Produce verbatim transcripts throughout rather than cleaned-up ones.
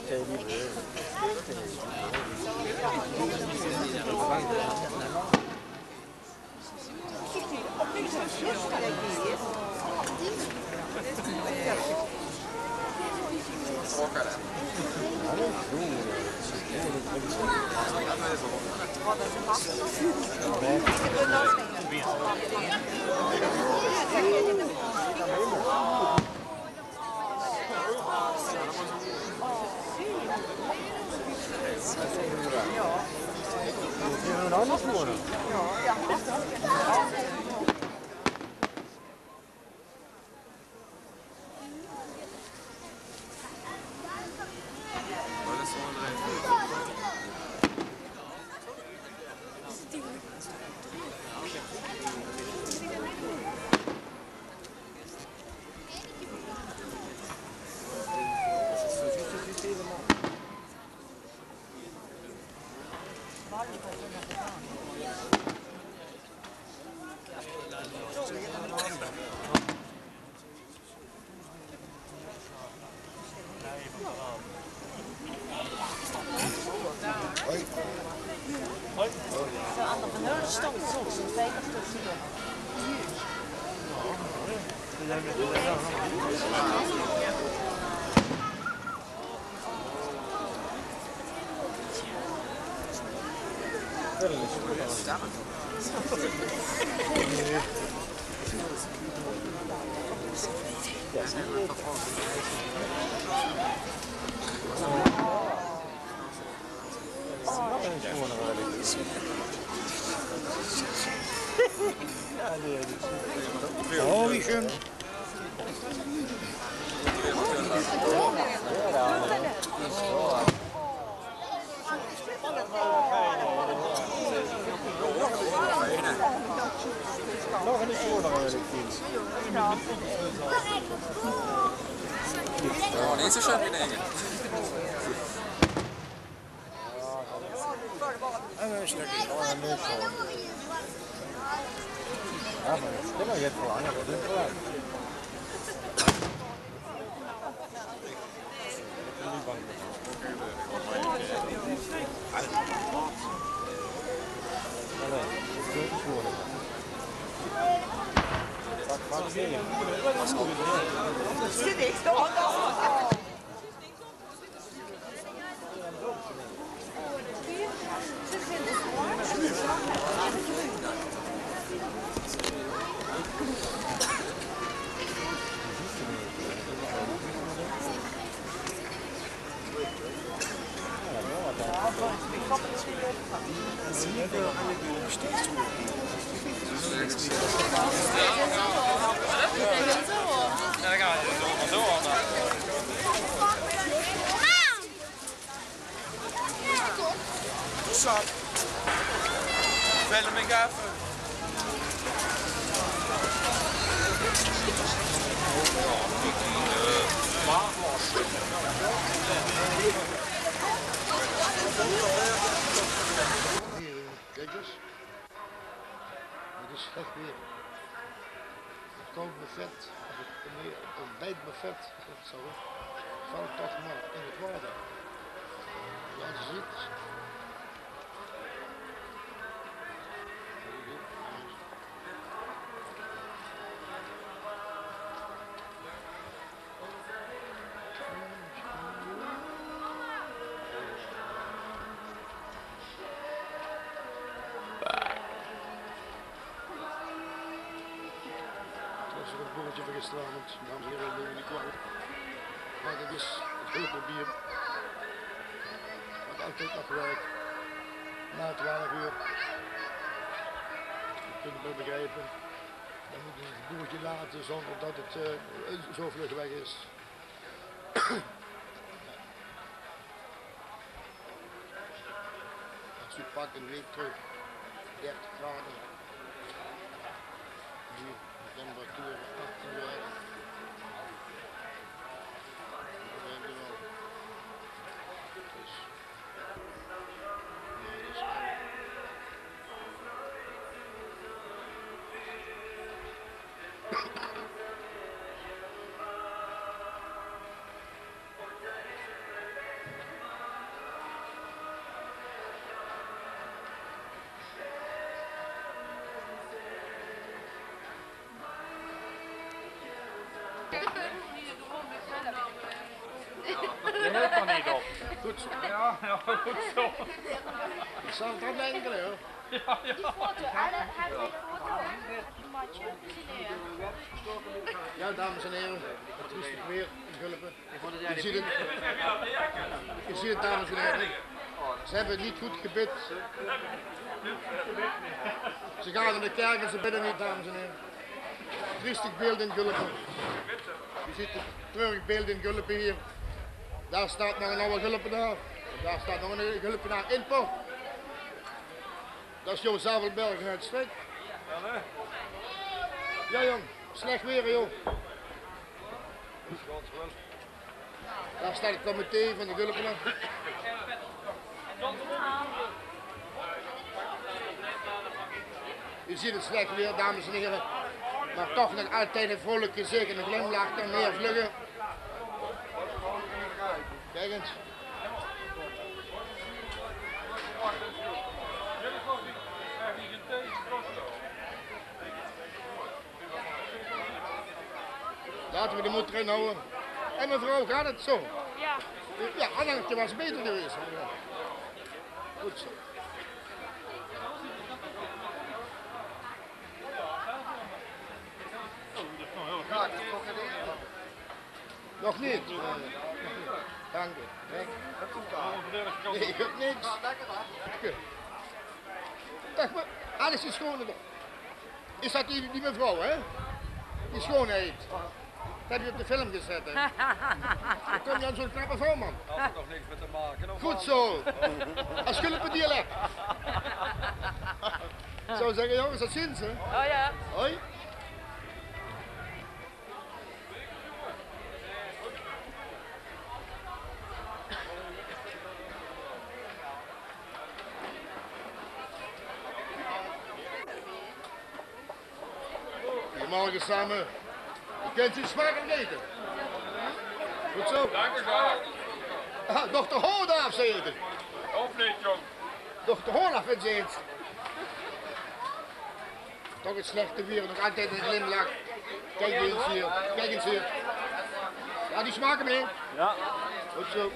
Oh, wie schön. Nog een voor nog een kind. Oh, niet zo schön wie denken. En dan is het lekker. Oh, een leuk zo. Ja, maar dat is wel langer. Dat is wel uit. Zit ik toch? Ja, dan gaan we zo aan. Zat. Bellen me even. Hier, kijk eens. Het is echt weer. Het kookt me vet, het bijt me vet. Zo. Valt toch maar in het water. Ja, je ziet. Het bolletje van gisteravond, dames en heren, neem me niet kwalijk. Maar dat is het hulpbier. Wordt altijd afgewerkt. Na twaalf uur. Je kunt het wel begrijpen. Dan moet je het boertje laten zonder dat het uh, zo vlug weg is. Als je pakt een week terug, dertig graden. Hier, de temperatuur achttien graden. Dat heb je wel. Dus, ja, dat is wel. niet op. Goed zo. Ja, ja, goed zo. Ik zal het aan denken, hoor. Ja, ja. Foto, alle hebben een foto. Heb je een matje? Ja, dames en heren, het is weer in Gulpen. Je ziet het. Je ziet het, dames en heren. Ze hebben het niet goed gebid. Ze gaan naar de kerk en ze bidden niet, dames en heren. Triestig beeld in Gulpen. Je ziet het treurig beeld in Gulpen hier. Daar staat nog een oude Gulpenaar. Daar staat nog een Gulpenaar in Port. Dat is Joop Zavelbergen uit Streek. Ja jong, slecht weer joh. Daar staat het comité van de Gulpenaar. Je ziet het slecht weer, dames en heren. Maar toch nog altijd een vrolijk gezicht en een glimlach en meer vluggen. Kijk eens. Laten we de moed erin houden. En mevrouw, gaat het zo? Ja. Ja, Annetje was beter geweest. Goed zo. Nog niet? Nee, nog niet. Dank u. Nee. Nee, ik heb niks. Dag, maar alles is schoon. Is dat die, die mevrouw, hè? Die schoonheid. Dat heb je op de film gezet, hè? Dan kom je aan zo'n knappe vrouw, man. Dat heeft toch niks met te maken. Of Goed zo. Als Gulpen dialect. Ik zou zeggen, jongens, dat ziens, hè? Oh ja. Hoi. Goedemorgen samen. Je kent iets smaken eten. Goed zo. Dank u wel. Ah, dokter Hoornaaf, zei je het. Of niet, jong. Dokter Hoornaaf, vindt ze het. Toch het slechte weer, nog altijd een glimlach. Kijk eens hier, kijk eens hier. Ja, die smaken meneer. Ja. Goed zo.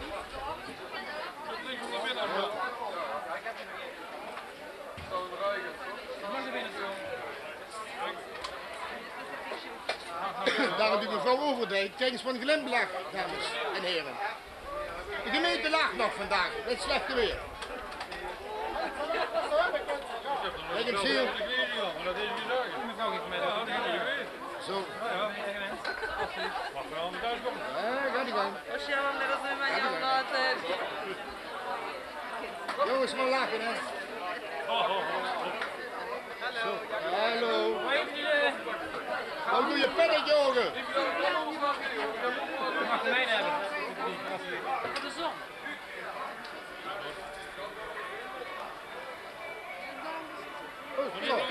Daarom die mevrouw Overdijk, kijk eens van glimlach, dames en heren. De gemeente lacht nog vandaag, met slechte weer. Kijk eens hier. Dat is niet zeggen. Mevrouw heeft mij dat ook niet. Zo. Mag wel aan de thuis komen. Ja, ga die gang. Als je hem net als een man jou laat. Jongens, maar lachen hè. Zo. Hallo. Hoe doe je pennetje ogen? Je mag de mijne hebben. De zon. Oh, zo.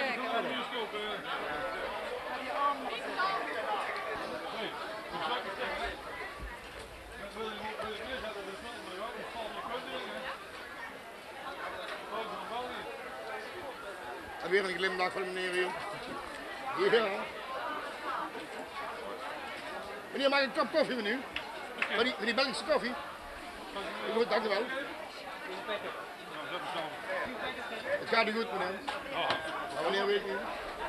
En weer een glimlach van de meneer hier. Ja. Meneer, mag ik een kop koffie met u? Van die, van die Belgische koffie? Goed, dank u wel. Het gaat u goed, meneer. Maar wanneer weet ik niet.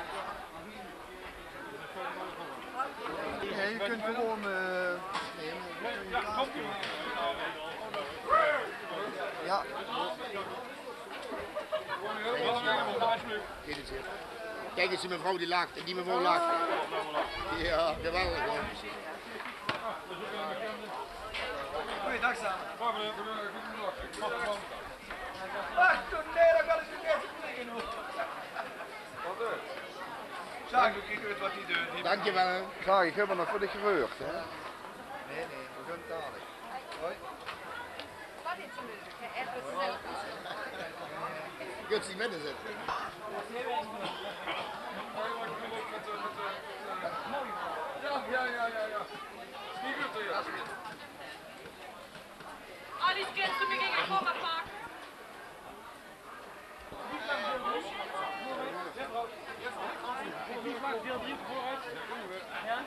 Nee, je kunt gewoon uh, ja. Kijk eens hier. Kijk eens die mevrouw die lacht en die mevrouw lacht. Ja, geweldig hoor. Goeiedag samen. Goedendag. Ach, toen nee, dat kan ik niet even vliegen hoor. Zag ik weet wat hij doet. Dankjewel. Zag ik heb nog voor de gebeurd hè? Nee, nee, we gaan dadelijk. Hoi. Wat is er nu? Echt gezellig. Je kunt ze niet binnen zetten. Ja, ja, ja, ja. Die doet er, ja. Alice, kent ze me gegen Mama pakken? Wie maakt deel drie vooruit? Ja?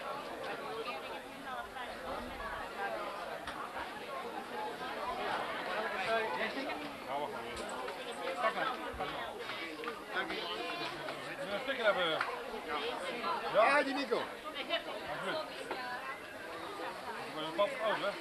pap ook, hè?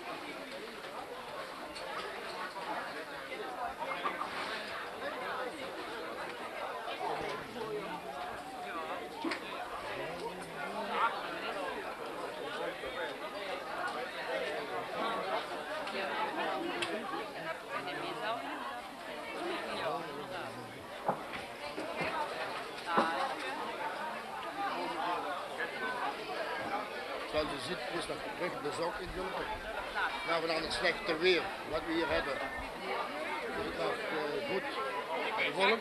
Zoals je ziet is dat terug de zak in Gulpen. Nou, we dan het slechte weer wat we hier hebben. Is het nog uh, goed gevolgd?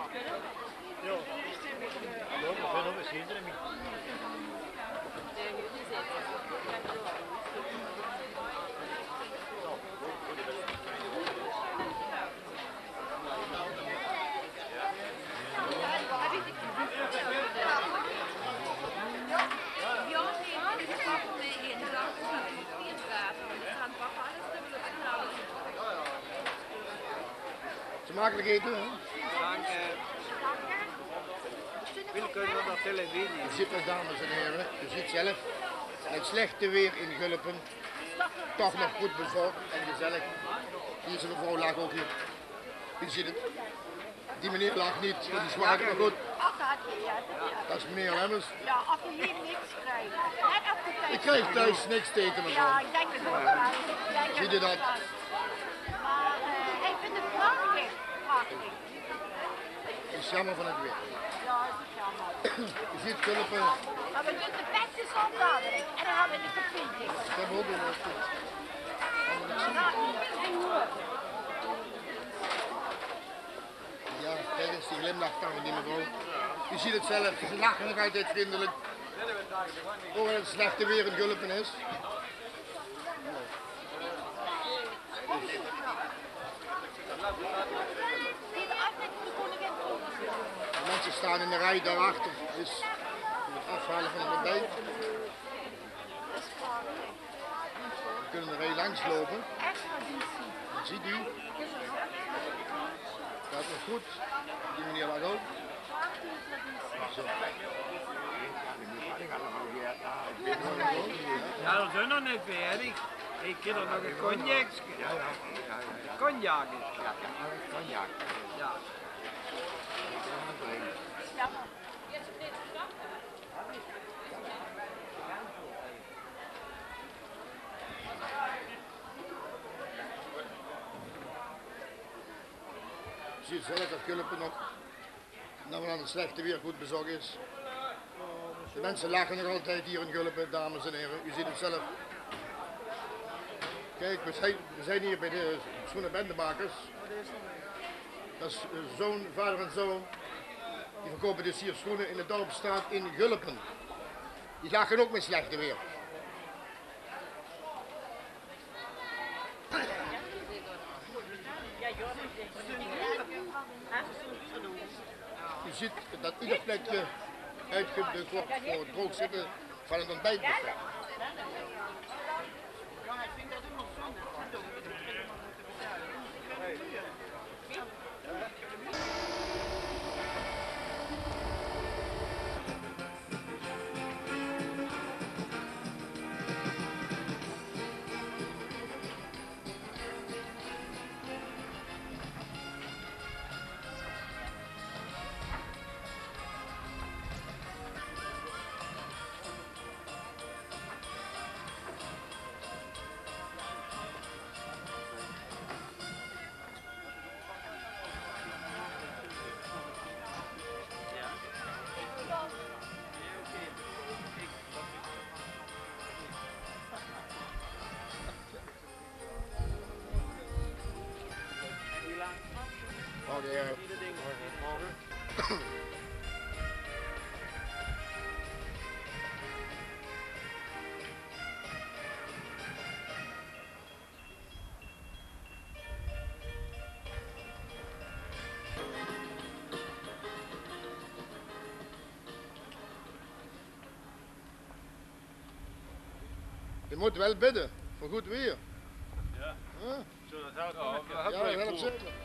Smakelijk eten, hè? Danke. Wil kunnen op televisie. Je ziet het, dames en heren, je ziet zelf, het slechte weer in Gulpen, toch nog goed bezorgd en gezellig. Hier zijn mevrouw lag ook hier. Je ziet het. Die meneer lag niet, die smaakt maar goed. Ach, dat had je, ja. Dat is meneer Lemmers. Ja, als je hier niks krijgt. Net op de tijd. Ik krijg thuis niks te eten, Ja, mevrouw. ik denk het ook wel. Ik denk Zie het je ook dat? wel. Maar uh, ik vind het prachtig. Prachtig. Het is jammer van het weer. Ja, het is jammer. Je ziet Gulpen, Maar we doen de beste zon dadelijk. En dan hebben we de koffie. ik heb ook een goed. Ja, kijk eens, die glimlach van die mevrouw. Je ziet het zelf, ze lachen nog altijd vriendelijk. Ook het slechte weer in Gulpen is. Dit afdeling van de koningin volgens mij. De mensen staan in de rij daarachter, dus het afhalen van het ontbijt. Dat is prachtig. We kunnen de rij langs lopen, Extra dienstje. dat ziet u. Dat is goed, die meneer lag ook. Zo. Ja, dat zijn nog niet fertig. Ik heb er nog een cognac. Ja, ja. Cognac. Ja, cognac. Ja. Je ziet zelf dat Gulpen nog, nou aan het slechte weer goed bezorgd is. De mensen lachen nog altijd hier in Gulpen, dames en heren. U ziet het zelf. Kijk, we zijn, we zijn hier bij de schoenenbendemakers. Dat is eh, zoon, vader en zoon. Die verkopen dus hier schoenen in de Dorpstraat in Gulpen. Die lachen ook met slechte weer. Je ziet dat ieder plekje uitgebeurd wordt voor het droog zitten van het ontbijtbuffet. Oh, de heren. Je moet wel bidden voor goed weer. Ja. Huh? Zo, dat houdt Ja, wel. we Ja, hebben dat een helpt pool. zeker.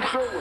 Gulden.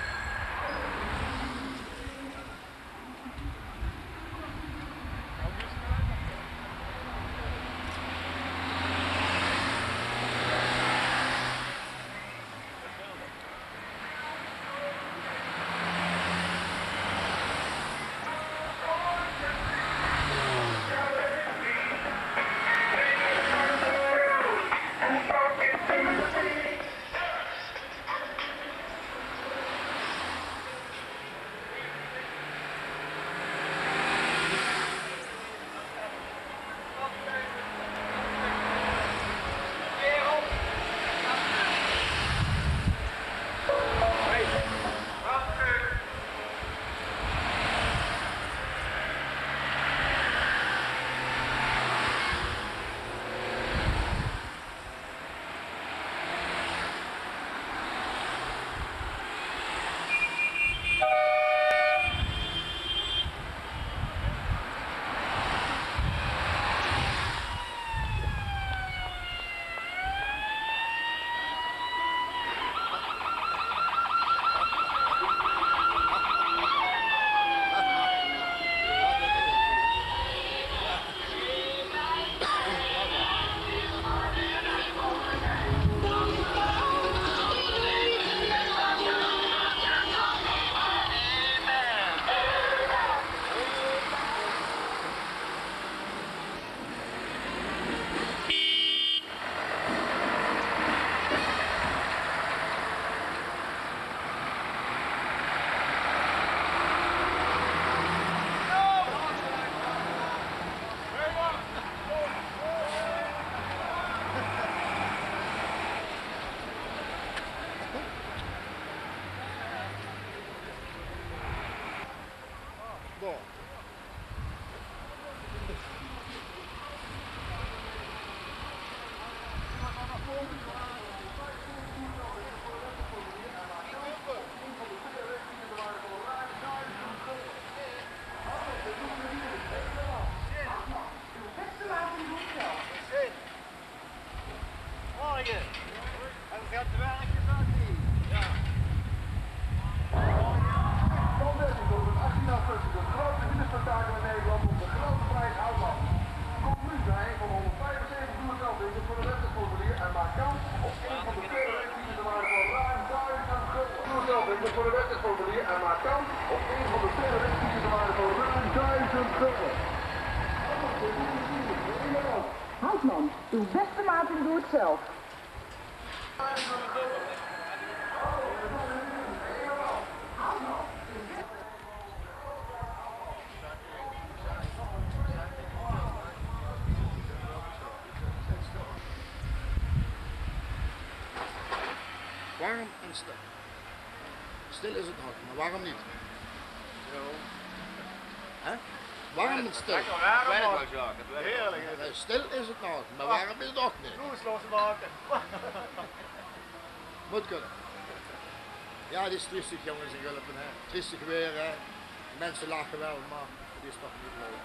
Voor de wedstrijdformulier en maak kans op een van de vele wedstrijden de waarde van ruim duizend gulden. Houtman, uw beste maat en doe het zelf. Warm en stil. Stil is het nog, maar waarom niet? Hè? Warm en stil. Heerlijk is Nee, stil is het nog, maar warm is het ook niet. Roesloos maken. Moet kunnen. Ja, die is triestig jongens in Gulpen, hè. Triestig weer, hè. Mensen lachen wel, maar het is toch niet leuk.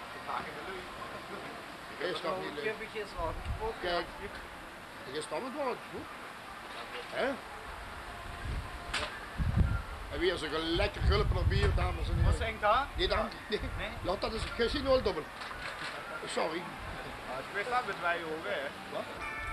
Het is toch niet leuk. Kijk, het is toch het woord. Hè? En weer zo'n lekker Gulpener bier, dames en heren. Wat zijn daar? Nee, dan. Nee. Nee? Laat dat is gezien wel dubbel. Sorry. Ja, ik weet dat met wij horen, hè. Wat?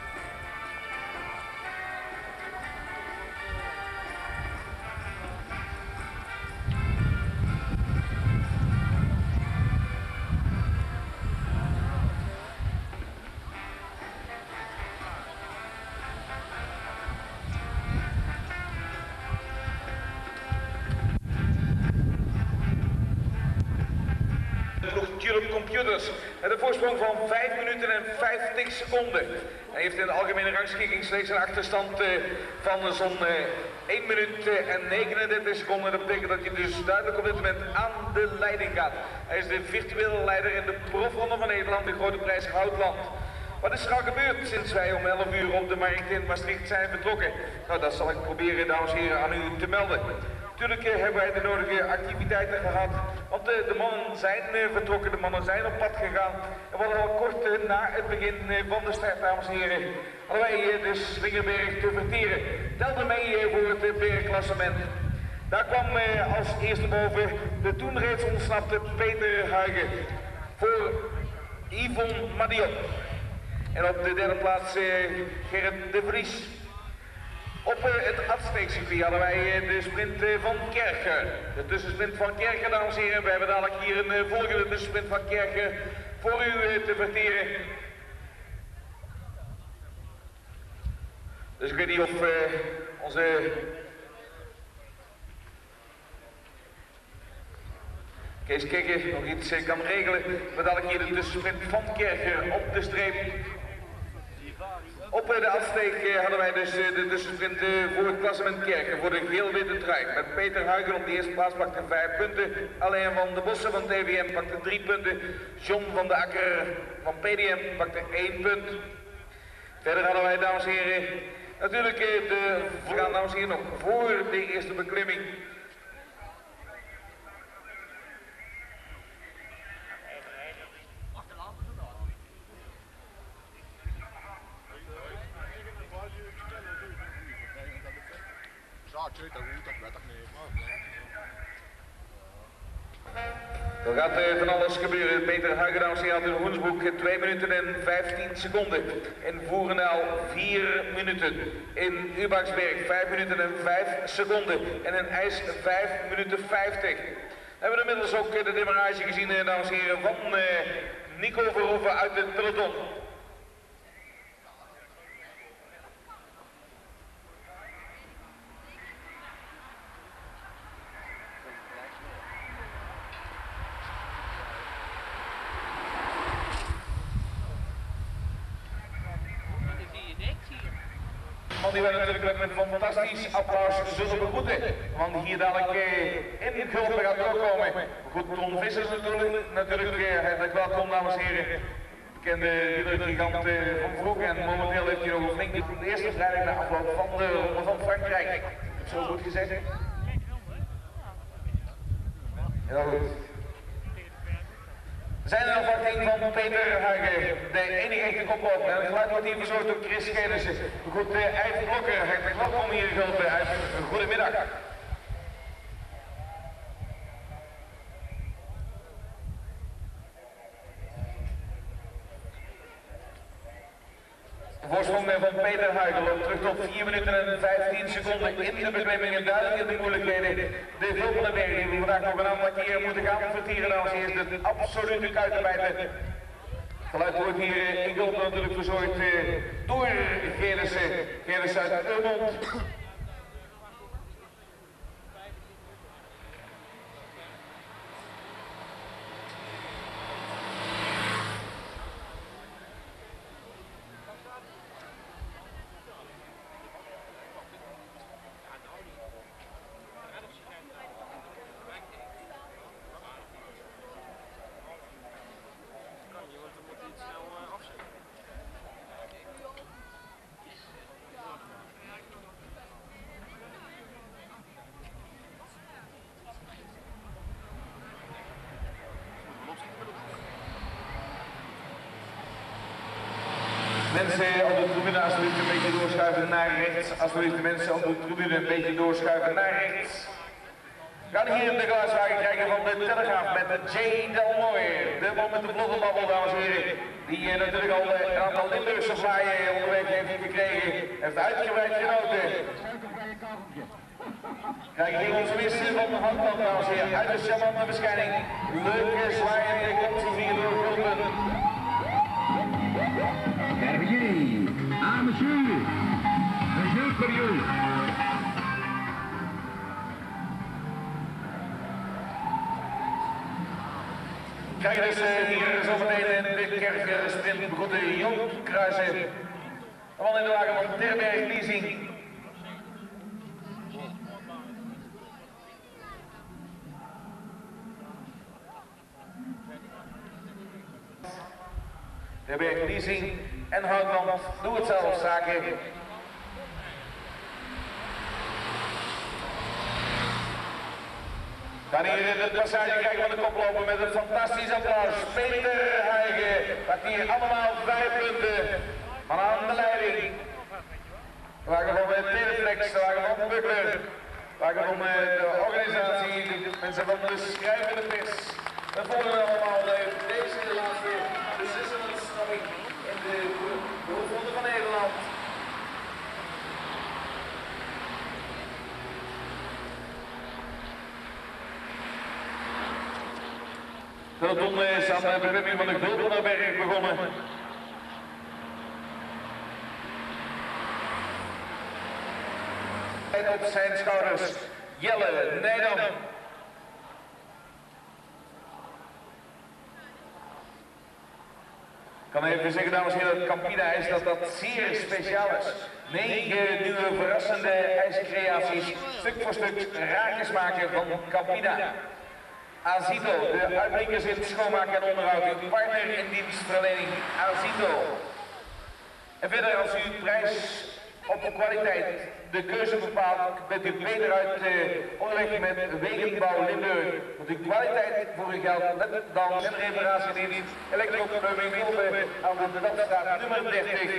Tulip Computers met een voorsprong van vijf minuten en vijftig seconden. Hij heeft in de algemene rangschikking slechts een achterstand uh, van zo'n uh, één minuut uh, en negenendertig seconden. Dat betekent dat hij dus duidelijk op dit moment aan de leiding gaat. Hij is de virtuele leider in de profronde van Nederland, de Grote Prijs Houtland. Wat is er al gebeurd sinds wij om elf uur op de markt in Maastricht zijn vertrokken? Nou, dat zal ik proberen, dames en heren, aan u te melden. Natuurlijk uh, hebben wij de nodige activiteiten gehad, want uh, de mannen zijn uh, vertrokken, de mannen zijn op pad gegaan. En we hadden al kort uh, na het begin uh, van de start, dames en heren, hadden wij uh, de Slingerberg te verteren. telde mee voor het berenklassement. Daar kwam als eerste boven de toen reeds ontsnapte Peter Huygen voor Yvonne Madiot. En op de derde plaats Gerrit de Vries. Op het afsteekcircuit hadden wij de sprint van Kerken. De tussensprint van Kerken, dames en heren. We hebben dadelijk hier een volgende tussensprint van Kerken voor u te verteren. Dus ik weet niet of uh, onze Kees Kikker nog iets uh, kan regelen. We dadelijk hier de tussensprint van Kerken op de streep. Op de afsteek hadden wij dus de tussensprint voor het klassement Kerken, voor de geel-witte trui. Met Peter Huygen op de eerste plaats pakte vijf punten. Alain van de Bossen van T V M pakte drie punten. John van de Akker van P D M pakte één punt. Verder hadden wij, dames en heren, natuurlijk de voorgaan, dames en heren, nog voor de eerste beklimming. Er gaat uh, van alles gebeuren. Peter Huygen, dames en heren, had in Hoensbroek twee minuten en vijftien seconden. In Voerendaal vier minuten. In Ubaksberg vijf minuten en vijf seconden. En in IJs vijf minuten vijftig. We hebben inmiddels ook uh, de demarrage gezien, uh, dames en heren, van uh, Nico Verhoeven uit het peloton. Die we natuurlijk met een fantastisch applaus zullen begroeten. Want hier dadelijk eh, in Gulpen gaat doorkomen. Goed, Ton Vissers natuurlijk, natuurlijk eh, hartelijk welkom, dames en heren. Bekende gigant eh, van vroeg en momenteel heeft hij nog flink de eerste vrijdag na afloop van de Ronde van Frankrijk. Zo goed gezegd. Heel goed. We zijn in afwachting van Peter Huygen, de enige echte koploper. En het geluid wordt hier verzorgd door Chris Gelissen. Goed, uh, Eigen Blokker, hartelijk welkom hier in Gulpen. Goedemiddag. De voorsprong van Peter Huygen loopt terug tot vier minuten en vijftien seconden in de beklimmingen, duidelijk in de moeilijkheden. De Vulpenenberg die we vandaag nog een aantal keer moeten gaan vertieren, dames en heren, de absolute kuitenbijter. Het geluid wordt hier in Gulpen natuurlijk verzorgd door Gelissen, Gelissen uit Urmond. Mensen op de tribune alsjeblieft een beetje doorschuiven naar rechts. Alsjeblieft de mensen op de tribune een beetje doorschuiven naar rechts. We gaan hier de geluidswagen krijgen van de Telegraaf met Jay Del Moy. De man met de vlotte babbel, dames en heren. Die uh, natuurlijk al uh, een aantal Limburgse vlaaien onderweg heeft gekregen. Heeft uitgebreid genoten. Krijgen hier onze wissel van de handbal, dames en heren. Uit de charmante verschijning. Leuke zwaaien komt hier door Gulpen. Hervier, ah monsieur, monsieur Curieux. Kijk dus uh, hier zometeen in de Kerker sprint begroeten Jon Kruijsen. De man in de wagen van Terberg Leasing. Terberg Leasing en Houtland, doe het zelf zaken. Dan hier de passage krijgen van de koploper met een fantastisch applaus. Peter Huygen pakt hier allemaal vijf punten. Maar aan de leiding. de wagen van de Teleflex, de wagen van Buckler, de wagen van de organisatie, de mensen van de schrijvende pers. We volgen allemaal deze de laatste beslissende ontsnapping in de hoofdronde van Nederland. Peloton is aan de beklimming van de Gulpenerberg begonnen. En op zijn schouders Jelle Nijdam. Ik kan even zeggen, dames en heren, dat Campina is dat dat zeer speciaal is. Negen nieuwe verrassende ijscreaties, stuk voor stuk raakjes maken van Campina. Azito, de uitblinkers in schoonmaken en onderhoud, uw partner in dienstverlening Azito. En verder, als u prijs op de kwaliteit de keuze bepaalt, bent u beter uit uh, onderweg met Wegenbouw Limburg. Want uw kwaliteit voor uw geld, let dan en reparatiedienst, elektroplumbing Wilbe aan de Stadstraat nummer dertig.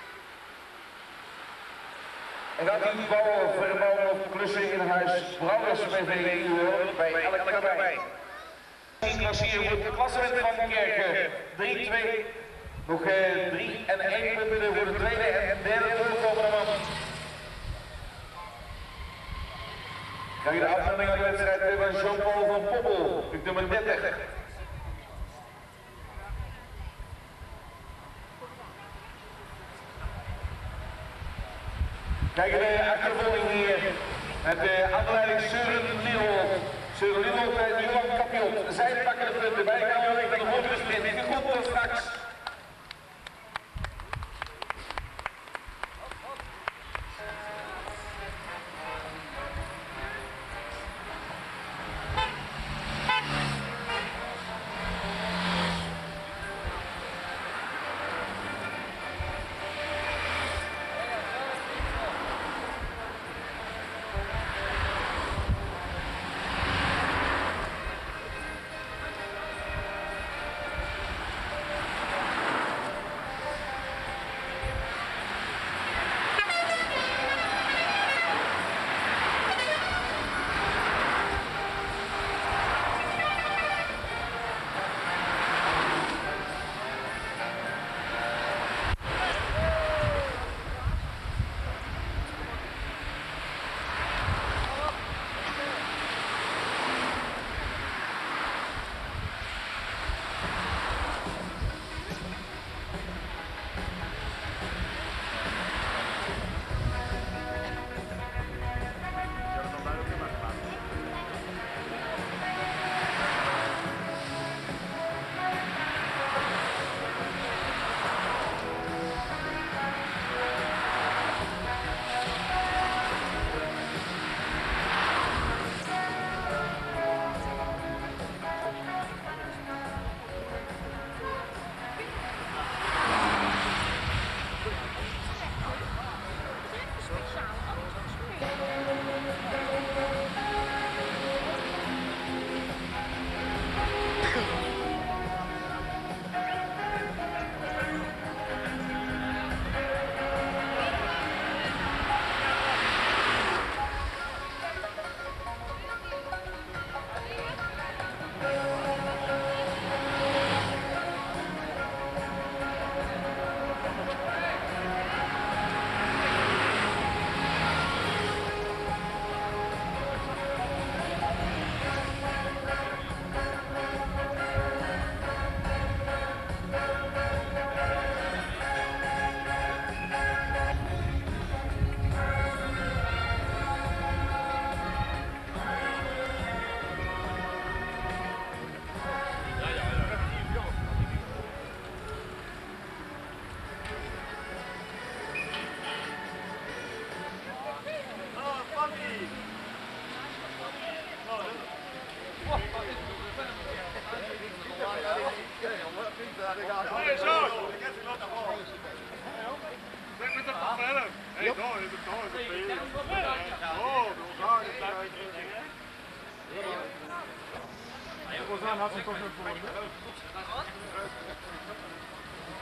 En gaat u bouwen, verbouwen of klussen in huis, Brouwers B V, u hoort bij elk erbij. Klassier wordt het klassement van Kerken, drie twee. Nog drie en één punten voor de tweede en derde voorkomende man. Krijg je de afmelding aan de wedstrijd van Jean-Paul van Poppel, nummer dertig. Kijk de achtervolging hier met de aanleiding Søren Lidl. Søren Lidl bij Johan Kapiot. Zij pakken de punten bij gaan weg naar de volgende sprint. Goed tot straks.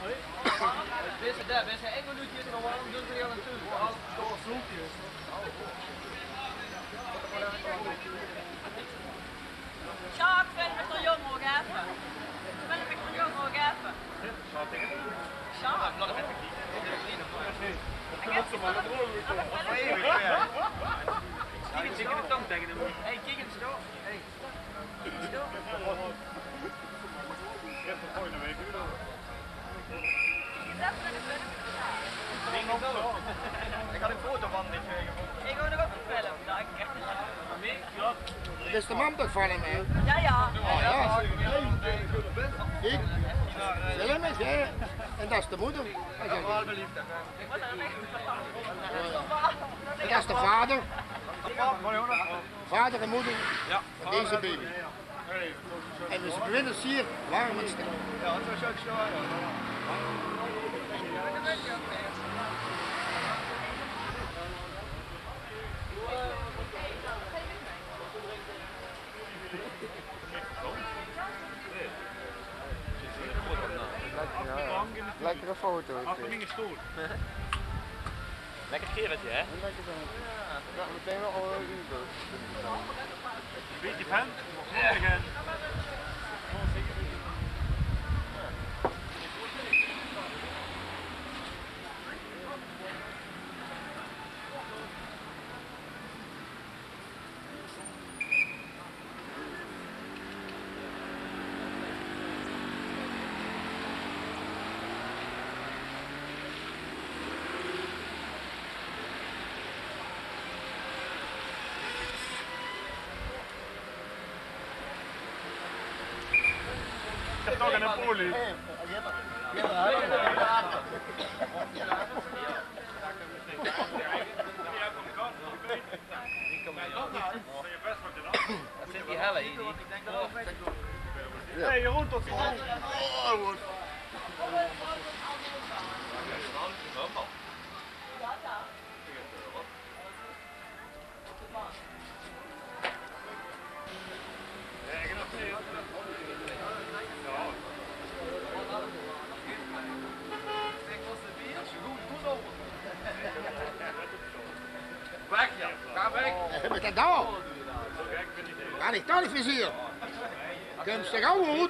Deze daar, we zijn één minuutje nog wel doen we hier aan toe. Als door zoekjes. Sjaak, vind ik er jong ook even. Vind ik er jong ook even. Sjaak. Ik zit in de tong tegen hem. Hé, kijk eens door. Hé. Ik had een foto van dit. Ik ga nog op de film, dank je. Dat is de man toch van hem, hè? Ja, ja. Oh ja. Kijk. Film is, hè? En dat is de moeder. Dat is, en dat is de vader. Vader en moeder van deze baby. En dus bewinnen hier warm en stil. Ja, dat was ook zo. Lekkere foto. Afgelinge stoel. Lekker geretje, hè? Lekker zo. Ja, meteen wel al een Beetje fan? Ja. Toch in een polie. Dat zit die helle hier. Hé, Jeroen, tot ziens. Oh, Weg, ja. Ga weg. Met dat daar. Ga niet daar niet vizier. Kun je gauw goed.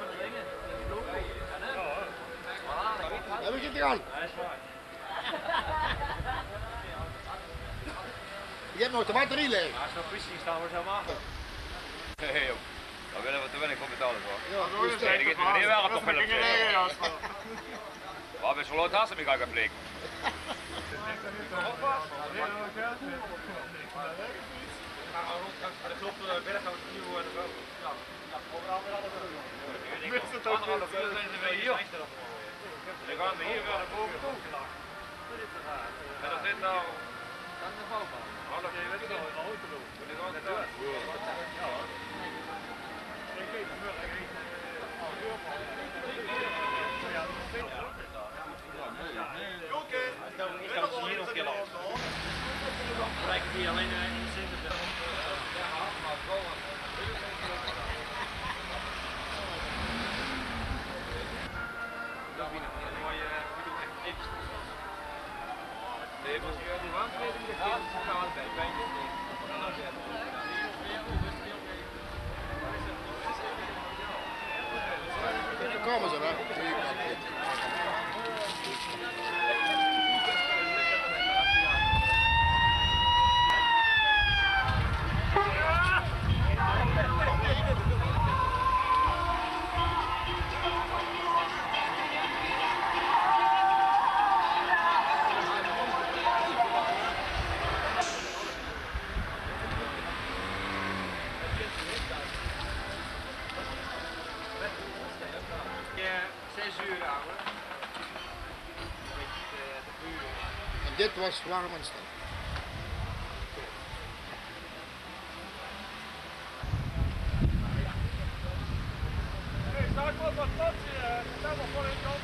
Heb ik het er aan? Je hebt nog de batterie leeg. Als we op precies staan, we zo maken. Hé joh, daar willen we te winnen, ik kom betalen voor. Ja, dus Nee, die gaat niet wel op toch filmpje. ja. Waar ben je zo laat haast me gaan gepleegd? Dat klopt, de berg gaan we opnieuw naar boven. Mist het ook Anderhalf uur zijn ze weer hier. Dan gaan we hier weer naar boven toe. En dat zit nou... Dat is de valbaan. Half uur weet ik nog. Dit was het daar. Ik kan ze hier nog een keer langs. Kijk hier alleen in de zin. Nee, was je die wankleding de kind gaan bij bijtjes Dan komen ze wel. En dit was warm en stil. Daar komt wat potje, daar nog voor een kant.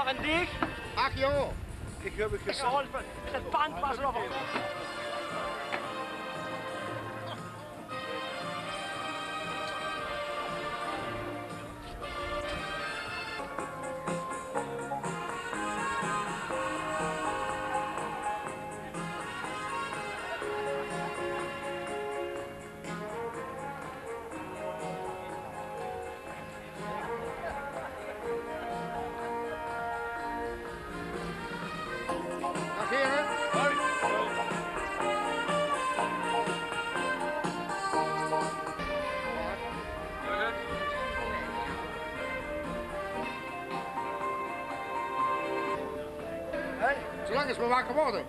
Ach, en dich? Ach ja. Ich habe gesagt, das Band was noch. Dag heren. Zolang is maar wakker worden.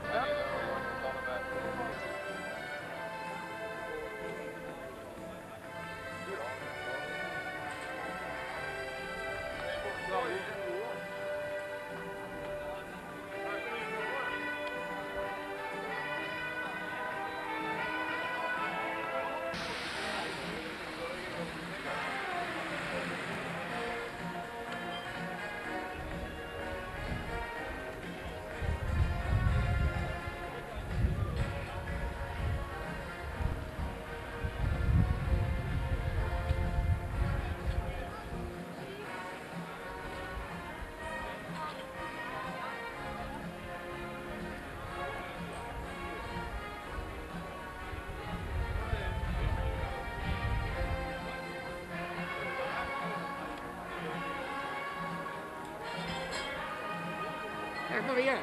Dag Maria.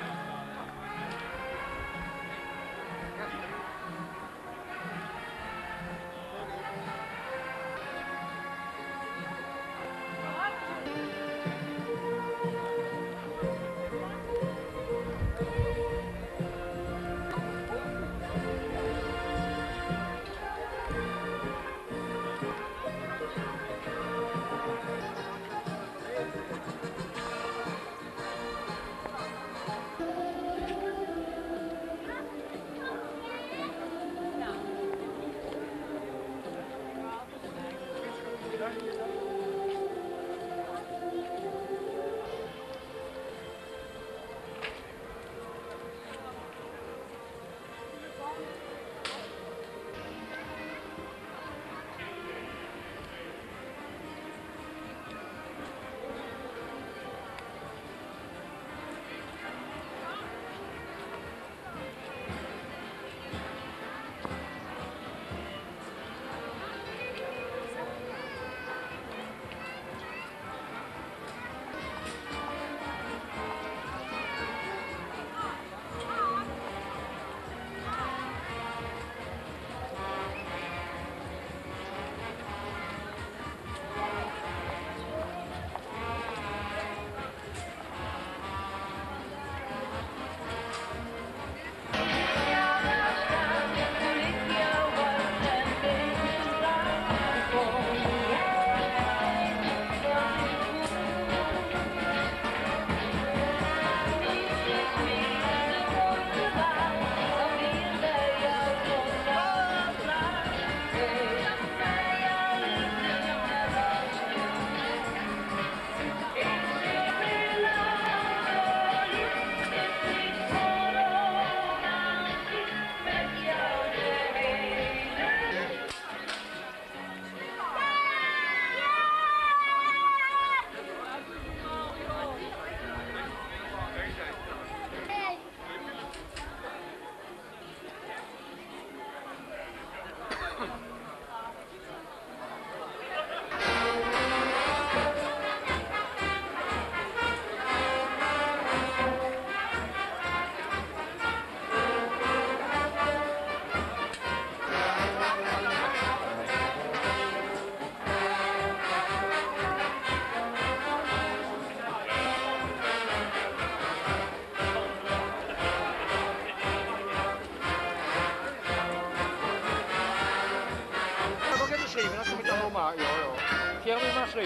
Schreef.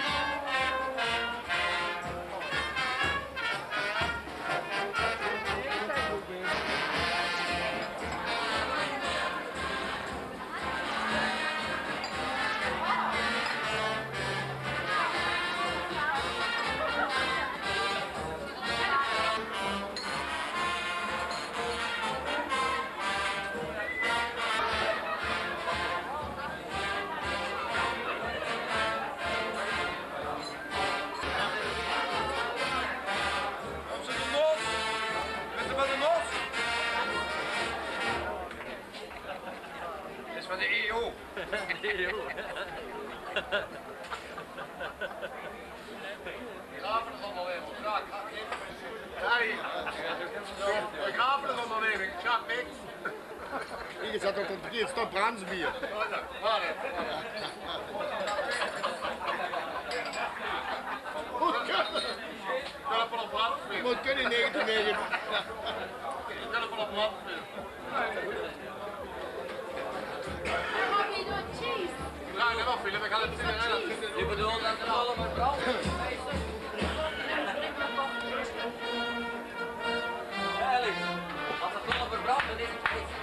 Graven is onderweg. Nee, we graven is onderweg. Ik ga niks. Hier zat ook op de keer stop brandbier. Waar Moet kunnen negentien negen. Ik kan het wel op land Ja, ik heb wel film. Ik ga het zien. Je bedoelt dat het allemaal brandt? Eigenlijk, als het allemaal verbrandt, dan is het niet.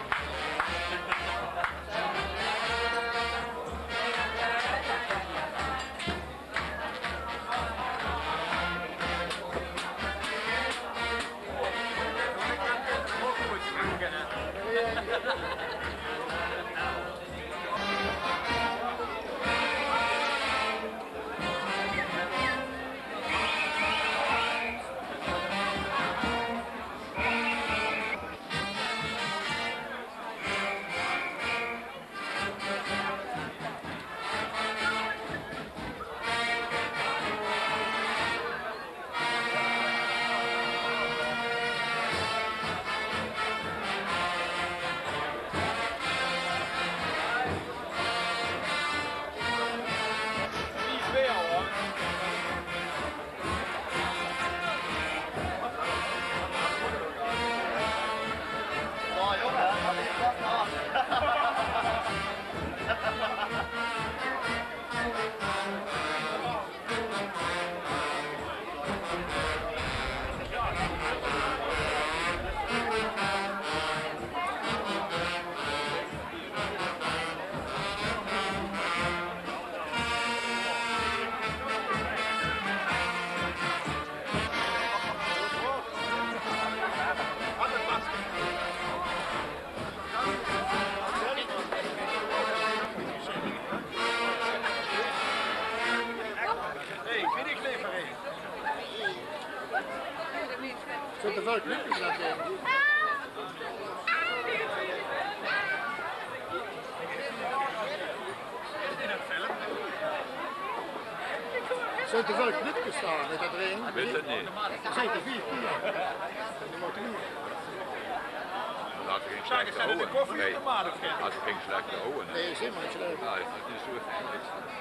Zit er veel knipjes aan tegen? Zit er veel knipjes staan? Is dat er één? Ik weet het niet. Er zijn er vier, vier. Die moeten niet. Laat er geen slechte houden. Nee, laat er geen slechte houden. Nee, is helemaal niet slecht. Ja, het is zo fijn.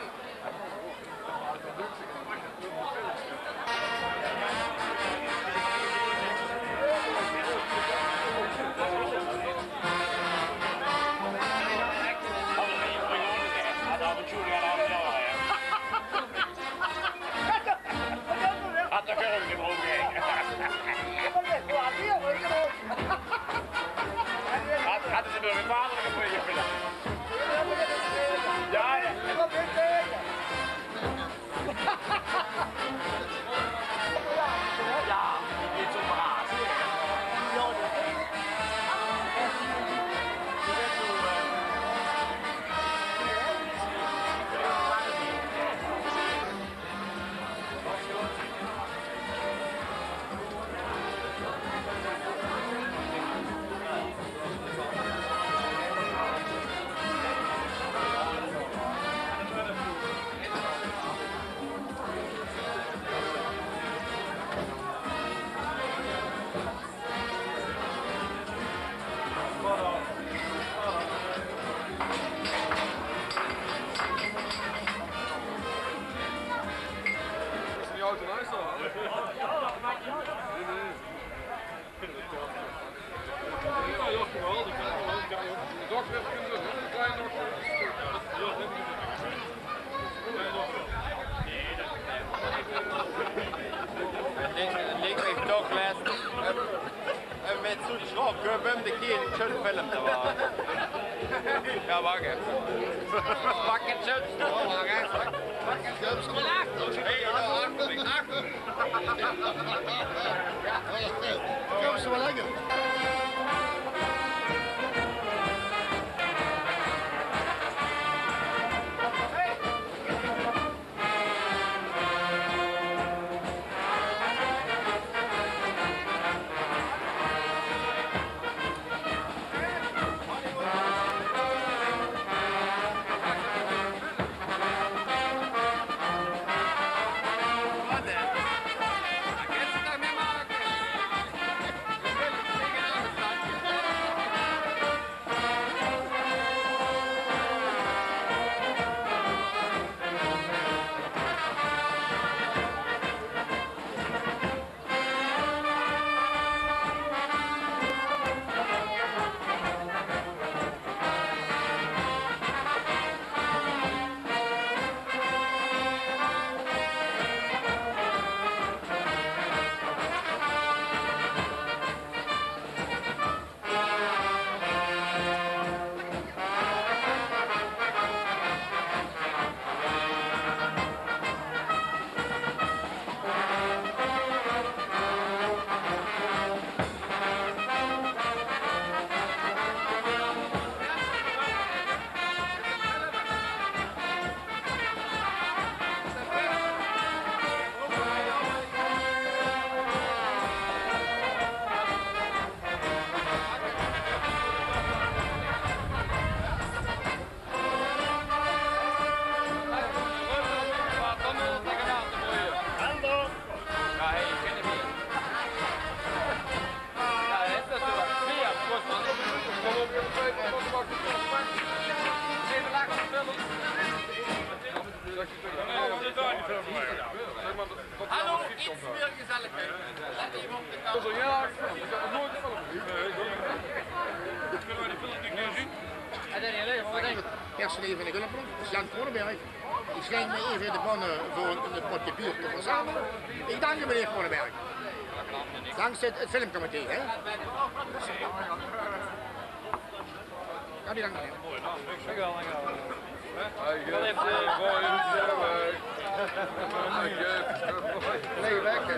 Hadden ze door mijn vader gekregen? Ja, ja. Ja, niet zo braaf. En met zo'n schrap kunnen we hem de keer in zo'n film te maken. Ja, wacht even. Pak het zo'n schrap, wacht even. Pak het zo'n schrap. Hé, achter, achter. Kom ze wel lekker. Hey! Hallo, iets meer gezelligheid. Let even op de kant. Ja, ik heb het nooit van kunnen we die film niet meer zien? Kerstleven in de Gullenplan, Jan Kronenberg. Die schijnt me even in de pannen voor een potje bier te verzamelen. Ik dank u, meneer Kronenberg. Dankzij het, het filmcomité, hè? Ja, die dank meneer. Mooi naam, dankjewel. Hij heeft gewoon Nee, weg.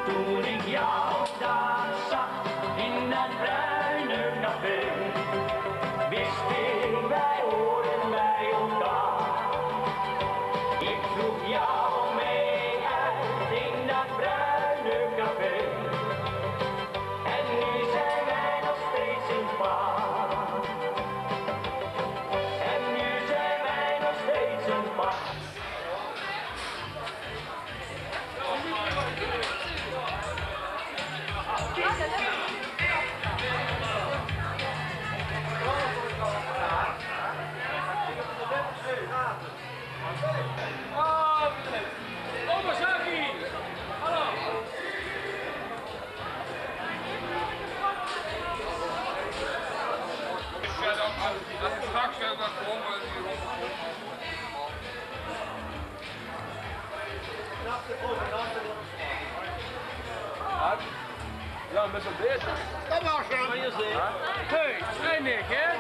toen ik jou daar zag in dat bruine café, wist ik wij horen bij elkaar. Ik vroeg jou mee uit in dat bruine café en nu zijn wij nog steeds een paar. En nu zijn wij nog steeds een paar. Obazaki! Hallo! Dat is straks weer dat gewonnen die Ja, met zo'n beertje. Dat was hem. Hé, hey Nick, hè?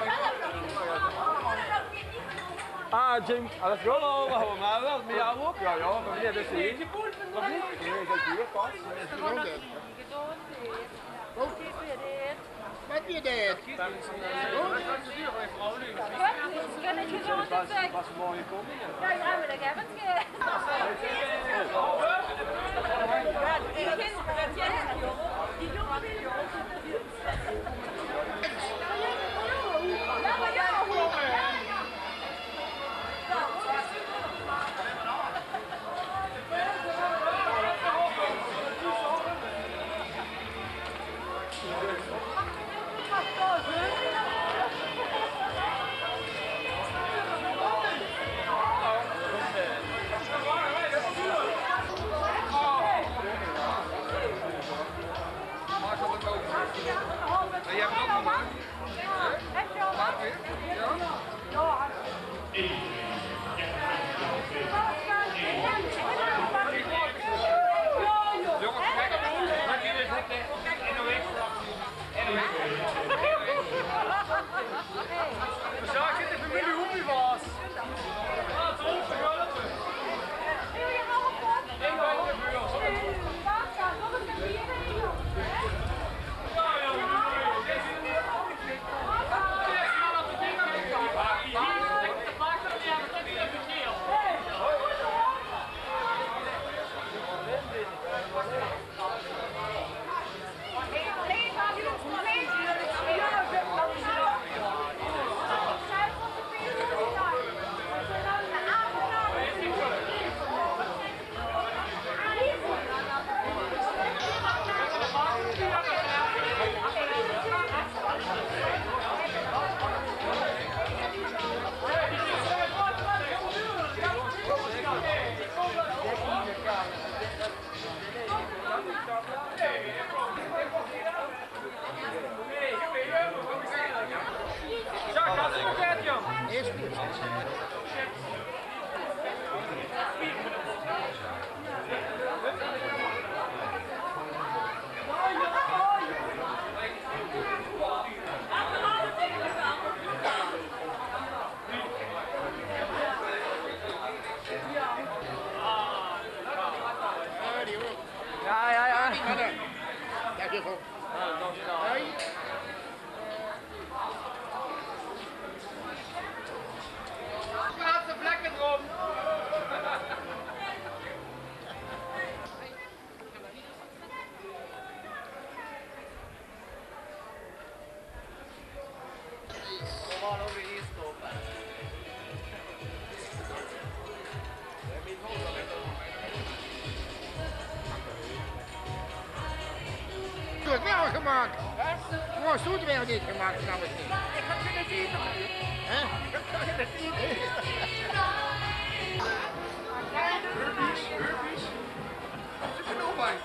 Ah, Jim, alles goed? Hallo, we hebben maar wel met jou ook. Ja, ja, maar wanneer is hij? Wat niet? Nee, dat is hier pas. Wat je deed? Kan ik gewoon Dat was een mooie koming. Ja, ja, maar dat heb ik. Die jongen wil ja, maar ja, En jij hebt het ook gemaakt? Heb je al wat? Ja. Jongens, kijk op. Kijk hier eens. En nog eens. En nog eens. We zagen de familie Hoepie was. Laat het op, grote. Wil je nog een pot? Ik ben de buur. Wacht, nog een keer. Ja, jongen. Jacques, gaat het nog uit, Jan? Eerst goed. Ja, ja, ja. Kijk even. Hey. Laatste vlekken erom. Kom maar over hier stoppen. Du het wel gemaakt. Hoe hast du het wel niet gemaakt, nou het niet? Ik heb het niet zien. Hè? Hurbies, hurbies. Zit er nog bij?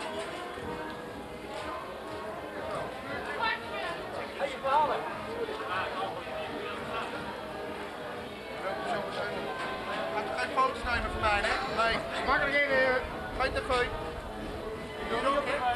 Heb je verhalen? Geen foto's nemen van mij, hè? Nee. Makkelijk in, uh, geen tv. Hier ook, hè?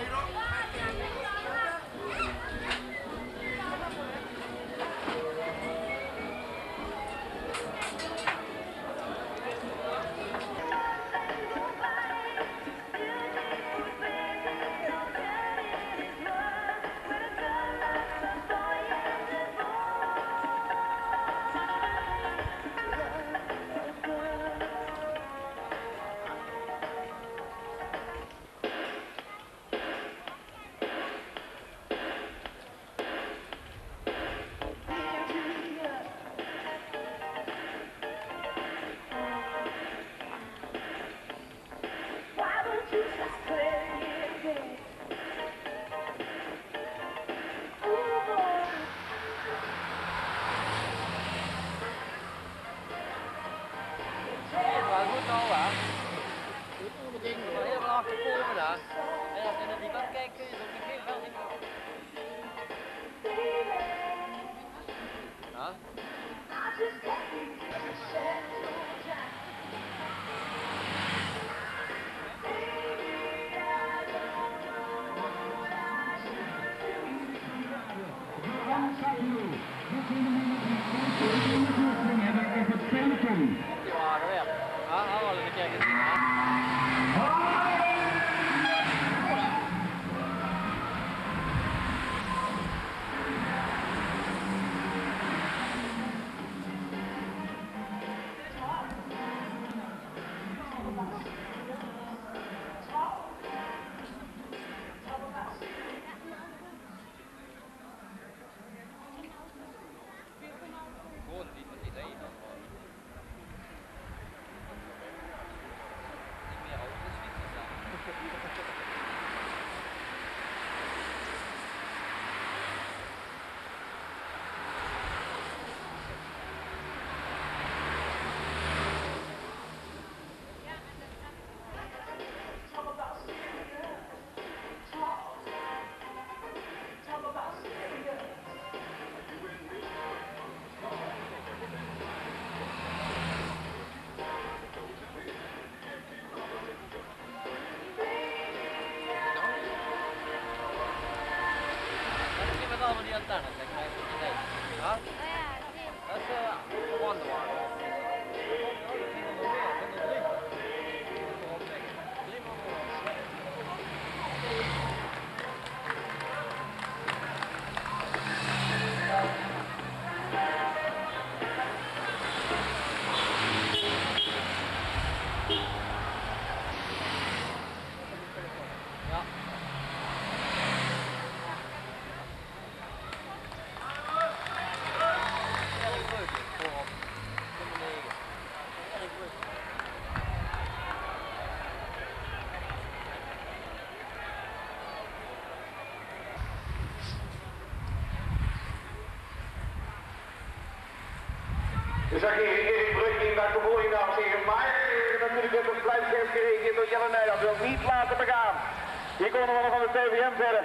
Dus zag hier Erik Brugge in de achtervolging, dames en heren. Maar natuurlijk werd op fluitscherp gereageerd door Jelle Nijland. Wil niet laten begaan. Hier komen we van de T V M verder.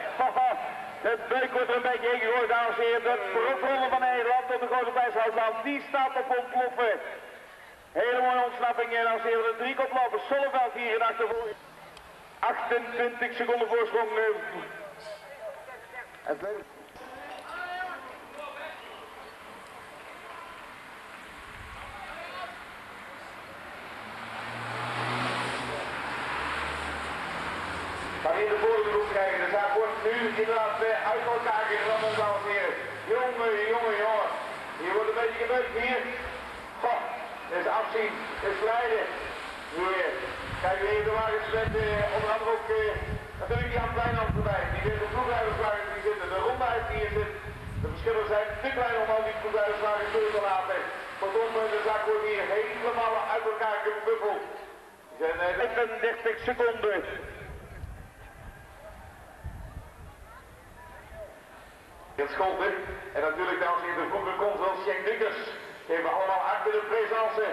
Het buik wordt er een beetje ingegooid, dames en heren. De profronde van Nederland op de grote prijshoudland, die staat op ontploffen. Hele mooie ontsnapping, dames en heren. De drie koplopers, Solleveld hier in de achtervolging. achtentwintig seconden voorsprong. Het Maar in de voorgroep krijgen, de zaak wordt nu inderdaad uit elkaar geramd, dames en heren. Jongen, jongen, jongen. Hier wordt een beetje gebeurd, hier. Goh, dit is afzien, dit is leiden. Hier, kijk even de wagens met uh, onder andere ook uh, natuurlijk die Jan Kleinland erbij. Die weer de ploegleiderswagens die zitten, de ronduit die hier zit. De verschillen zijn te klein om al die ploegleiderswagens door te laten. Kortom, de zaak wordt hier helemaal uit elkaar gebuffeld. Er zijn uh, vijfendertig seconden. Het Scholten en natuurlijk dames en heren de vroege consul Schenk Dukkers geven allemaal achter de présence.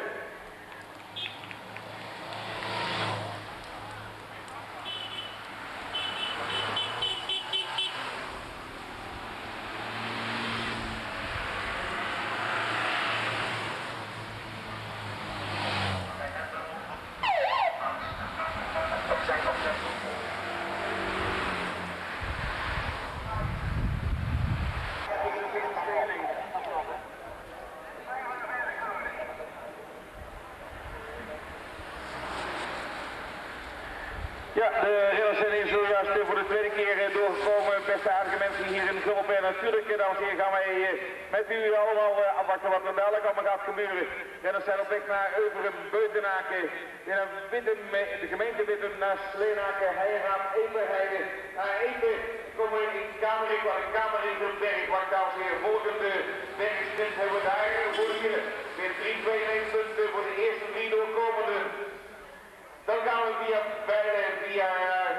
Ja, de renners zijn hier zojuist voor de tweede keer doorgekomen. Beste aardige mensen hier in Gulp. En natuurlijk, dames en heren, gaan wij met u allemaal afwachten wat er dadelijk allemaal gaat gebeuren. Renners zijn op weg naar Euveren, Beutenaken, naar Wittem, de gemeente Wittem, naar Sleenaken, Heiraat, Eperheide. Naar Epe komen we in Kamerik, waar in Kamerik een bergwacht, dames en heren. Volgende bergsprint hebben we daar voor de binnen. Weer drie tweeënnegentig punten voor de eerste drie doorkomenden. Dan gaan we via beide, via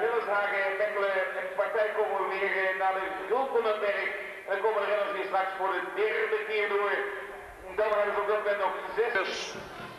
tijd komen we weer uh, naar de Gulpenberg. En dan komen de renners weer straks voor de derde keer door. Dan hebben ze op dat moment nog zes.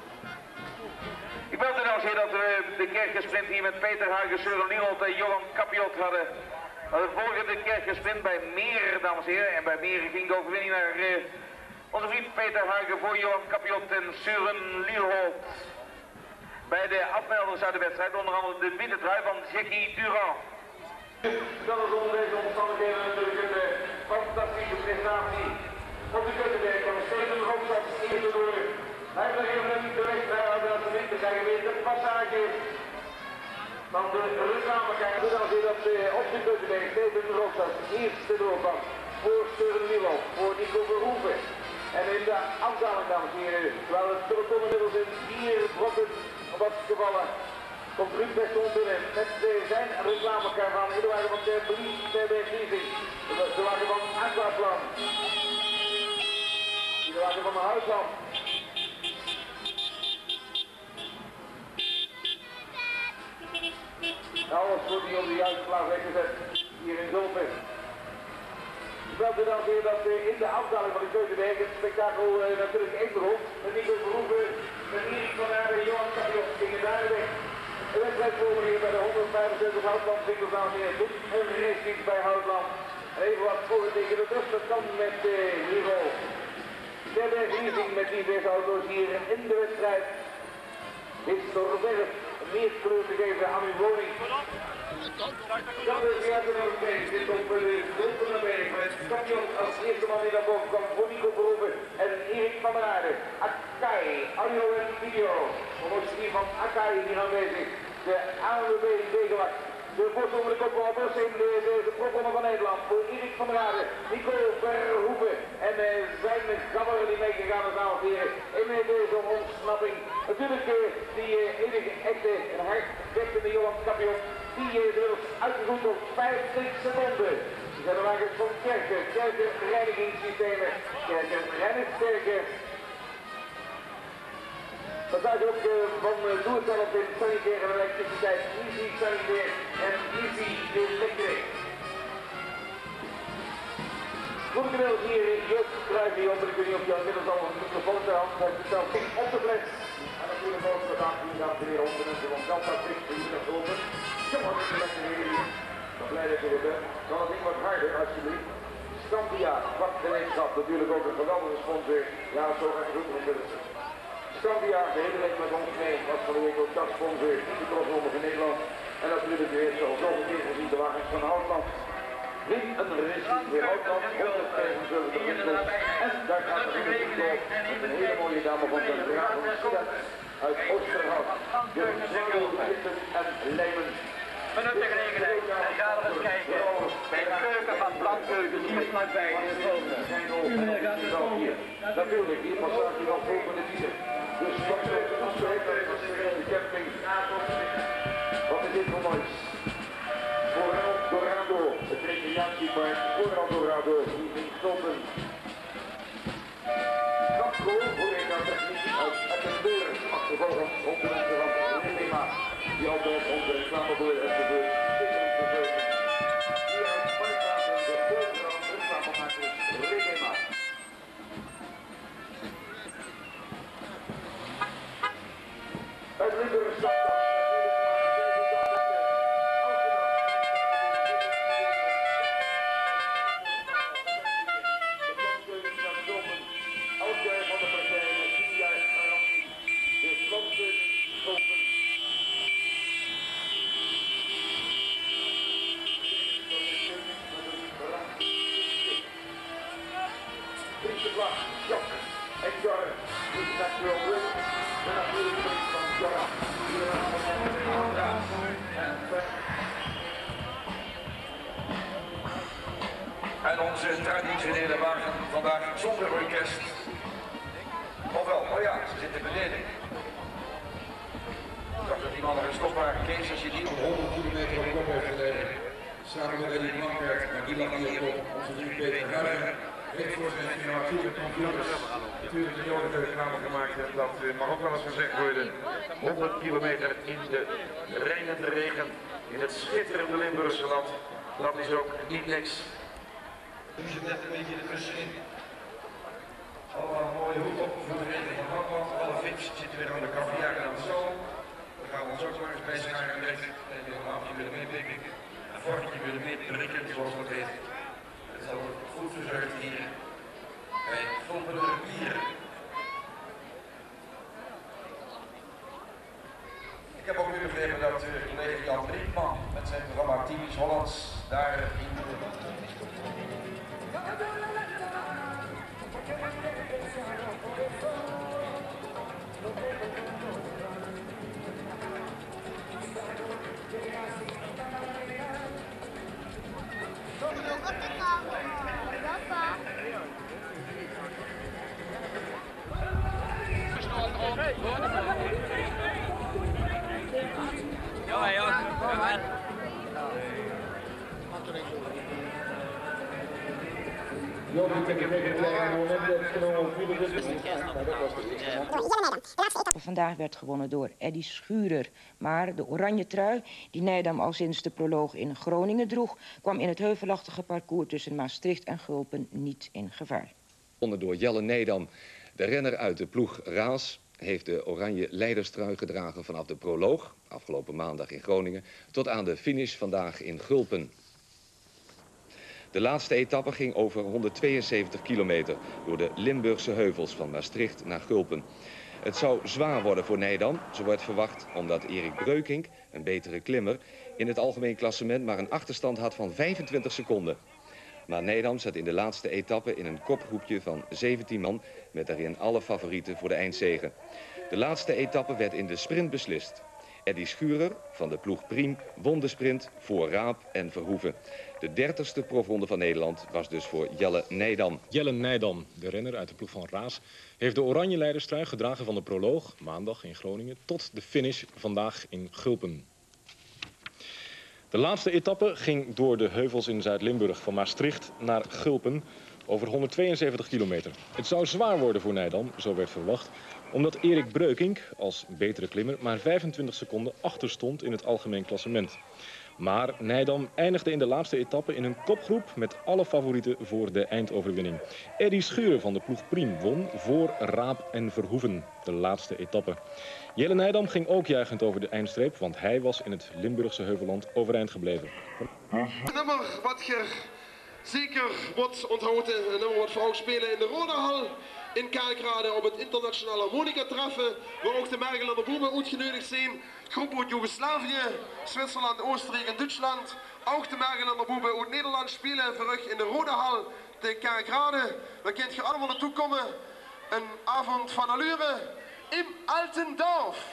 Ik meld u nou eens dat we de kerkgesprint hier met Peter Huigen, Søren Nieholt en Johan Kapiot hadden. We volgen de kerkgesprint bij Meer, dames en heren. En bij Meer ging de overwinning naar uh, onze vriend Peter Huigen voor Johan Kapiot en Søren Nieholt. Bij de afmelders uit de wedstrijd, onder andere de witte trui van Jackie Durand. Dat is onder deze omstandigheden natuurlijk een uh, fantastische prestatie. Op de Kuttenberg van Steven Roosas eerste door. Hij heeft nog even niet de weg bijhouden dat de winter zijn geweest. De passage van de reclamekaart. Dan zie je dat uh, op de Kuttenberg Steven Roosas eerste doorkwam. Voor Søren Nieholt, voor Nico Verhoeven. En in de afdaling, dames en heren, terwijl het peloton inmiddels in vier blokken was gevallen, komt Ruud Weston binnen met zijn reclamekaart van in de wagen van de Bries bij Giesing. De wagen van Aquaplan. De wagen van de Huisland. Alles wordt hier op de juiste plaats weggezet, hier in Zulpen. Ik wil u dan weer dat uh, in de afdaling van de Keukenberg het spektakel uh, natuurlijk één begon. Met Nico Verhoeven, met Erik van Aarde en Johan Kapiot gingen daar weg. De wedstrijd volgen hier bij de honderdvijfenzeventig Houtland Winkels aan de heer. Een race bij Houtland. Even wat voor tegen de rust, dat kan met uh, Hero. Derde Giesing met die deze auto's hier in de wedstrijd. Is Norberg meer kleur te geven aan uw woning. Dat is de uitgenodiging. Dit op de Gulpenberg met Kapiot als eerste man die naar boven kwam voor Nico Verhoeven en Erik van der Aarde. Akai, audio en video. Promotie van Akai hier aanwezig. De A N W B Wegenwacht. De voorstomende koploopers in de, de, de programma van Nederland voor Erik van der Aarde, Nico Verhoeven en uh, zijn gabber die meegegaan is, dames en heren, in deze ontsnapping. Natuurlijk uh, die uh, enige echte en hardwerkende Johan Kapiot, die uh, inmiddels uitgevoerd op vijftig seconden. Die zijn de wagens van Kerken, Kerken reinigingssystemen, Kerken reinigingssterken. Dat zijn ook uh, van uh, doelstellend in sanitair en elektriciteit, Easy Sanitair en Easy Electric. Goed inmiddels hier in Joost Kruijf hier op, en ik weet niet of je inmiddels al een microfoon ter hand hebt gesteld op de fles. En natuurlijk ook vandaag hier dames en heren onder mensen van Delta Trix voor jullie naar open. Kom maar met de lekker hier. Wat blij dat je er bent. Dan het ding wat harder alsjeblieft. Scandia, vakgemeenschap, natuurlijk ook een geweldige sponsor. Ja, zo gaat het goed inmiddels. Scandia, de hele week met ons mee, was van de week ook dagsponsor, niet de crossronde in Nederland. En natuurlijk weer zo zoveel keer gezien de wagens van Houtland. Win een race weer Houtland, honderdvijfenzeventig winkels. En daar gaat de winkel een hele mooie dame van de Graaf van Stad uit Oosterhout. De Zwengel, Gitten en Lijmen. Benut de gelegenheid en ga er eens kijken bij de keuken van Plantkeuken, hier is maar bij. Natuurlijk, hier passage van volgende bieden. Dus wat is de camping? Wat is dit voor moois? Vooral Dorado, het recreatiepark Vooral Dorado, hier in Stolpen. Kapko, voor een aan techniek uit Ettenbeur, achtervolgens onze mensen van Rindema, die altijd onze reclameboer en de beur schitterend verzorgen. Hier uit Sparkplaatsen, de voorgrond reclamemakers Rindema. Het Limburgstad. En onze traditionele wagen vandaag zonder orkest. Ofwel, oh ja, ze zitten beneden. Ik dacht dat die mannen een stop waren. Kees, als je die op honderd kilometer op kop heeft gelegen. Samen met Eddie Blankert, maar die lag niet op kop. Onze vriend Peter Huigen heeft voor zijn innovatieve computers natuurlijk een jonge reclame gemaakt. En dat mag ook wel eens gezegd worden. honderd kilometer in de rijdende regen in het schitterende Limburgse land. Dat is ook niet niks. Nu zit net een beetje ertussenin. Allemaal een mooie hoek op voor de reden van Handbal. Alle fiets zitten weer aan de kaviaar en aan de zool. Dan gaan we ons ook maar eens bij scharen weg. En een afje willen meepikken. Een vorkje willen meeprikken, zoals dat heet. Het zal goed verzorgd hier bij Volpender Bier. Ik heb ook nu begrepen dat uh, collega Jan Brinkman met zijn programma Typisch Hollands daar in Ja, ja. Vandaag werd gewonnen door Eddy Schurer. Maar de oranje trui, die Nijdam al sinds de proloog in Groningen droeg, kwam in het heuvelachtige parcours tussen Maastricht en Gulpen niet in gevaar. Gewonnen door Jelle Nijdam. De renner uit de ploeg Raas heeft de oranje leiderstrui gedragen vanaf de proloog, afgelopen maandag in Groningen, tot aan de finish vandaag in Gulpen. De laatste etappe ging over honderdtweeënzeventig kilometer door de Limburgse heuvels van Maastricht naar Gulpen. Het zou zwaar worden voor Nijdam, zo wordt verwacht, omdat Erik Breukink, een betere klimmer, in het algemeen klassement maar een achterstand had van vijfentwintig seconden. Maar Nijdam zat in de laatste etappe in een kopgroepje van zeventien man, met daarin alle favorieten voor de eindzege. De laatste etappe werd in de sprint beslist. Eddy Schurer van de ploeg Priem won de sprint voor Raap en Verhoeven. De dertigste profronde van Nederland was dus voor Jelle Nijdam. Jelle Nijdam, de renner uit de ploeg van Raas, heeft de oranje leiderstrui gedragen van de proloog, maandag in Groningen, tot de finish vandaag in Gulpen. De laatste etappe ging door de heuvels in Zuid-Limburg van Maastricht naar Gulpen over honderdtweeënzeventig kilometer. Het zou zwaar worden voor Nijdam, zo werd verwacht, omdat Erik Breukink als betere klimmer maar vijfentwintig seconden achter stond in het algemeen klassement. Maar Nijdam eindigde in de laatste etappe in een kopgroep met alle favorieten voor de eindoverwinning. Eddy Schurer van de ploeg Priem won voor Raap en Verhoeven de laatste etappe. Jelle Nijdam ging ook juichend over de eindstreep, want hij was in het Limburgse heuvelland overeind gebleven. Een nummer wat je zeker wordt onthouden, een nummer wat vooral spelen in de Rodehal in Kerkrade op het internationale harmonica-treffen, waar ook de Mergelander boeren uitgenodigd zijn. Groepen uit Joegoslavië, Zwitserland, Oostenrijk en Duitsland. Ook de Mergelander boeren uit Nederland spelen verrug in de Rodehal in Kerkrade. Daar kunt je allemaal naartoe komen. Een avond van allure in Altendorf.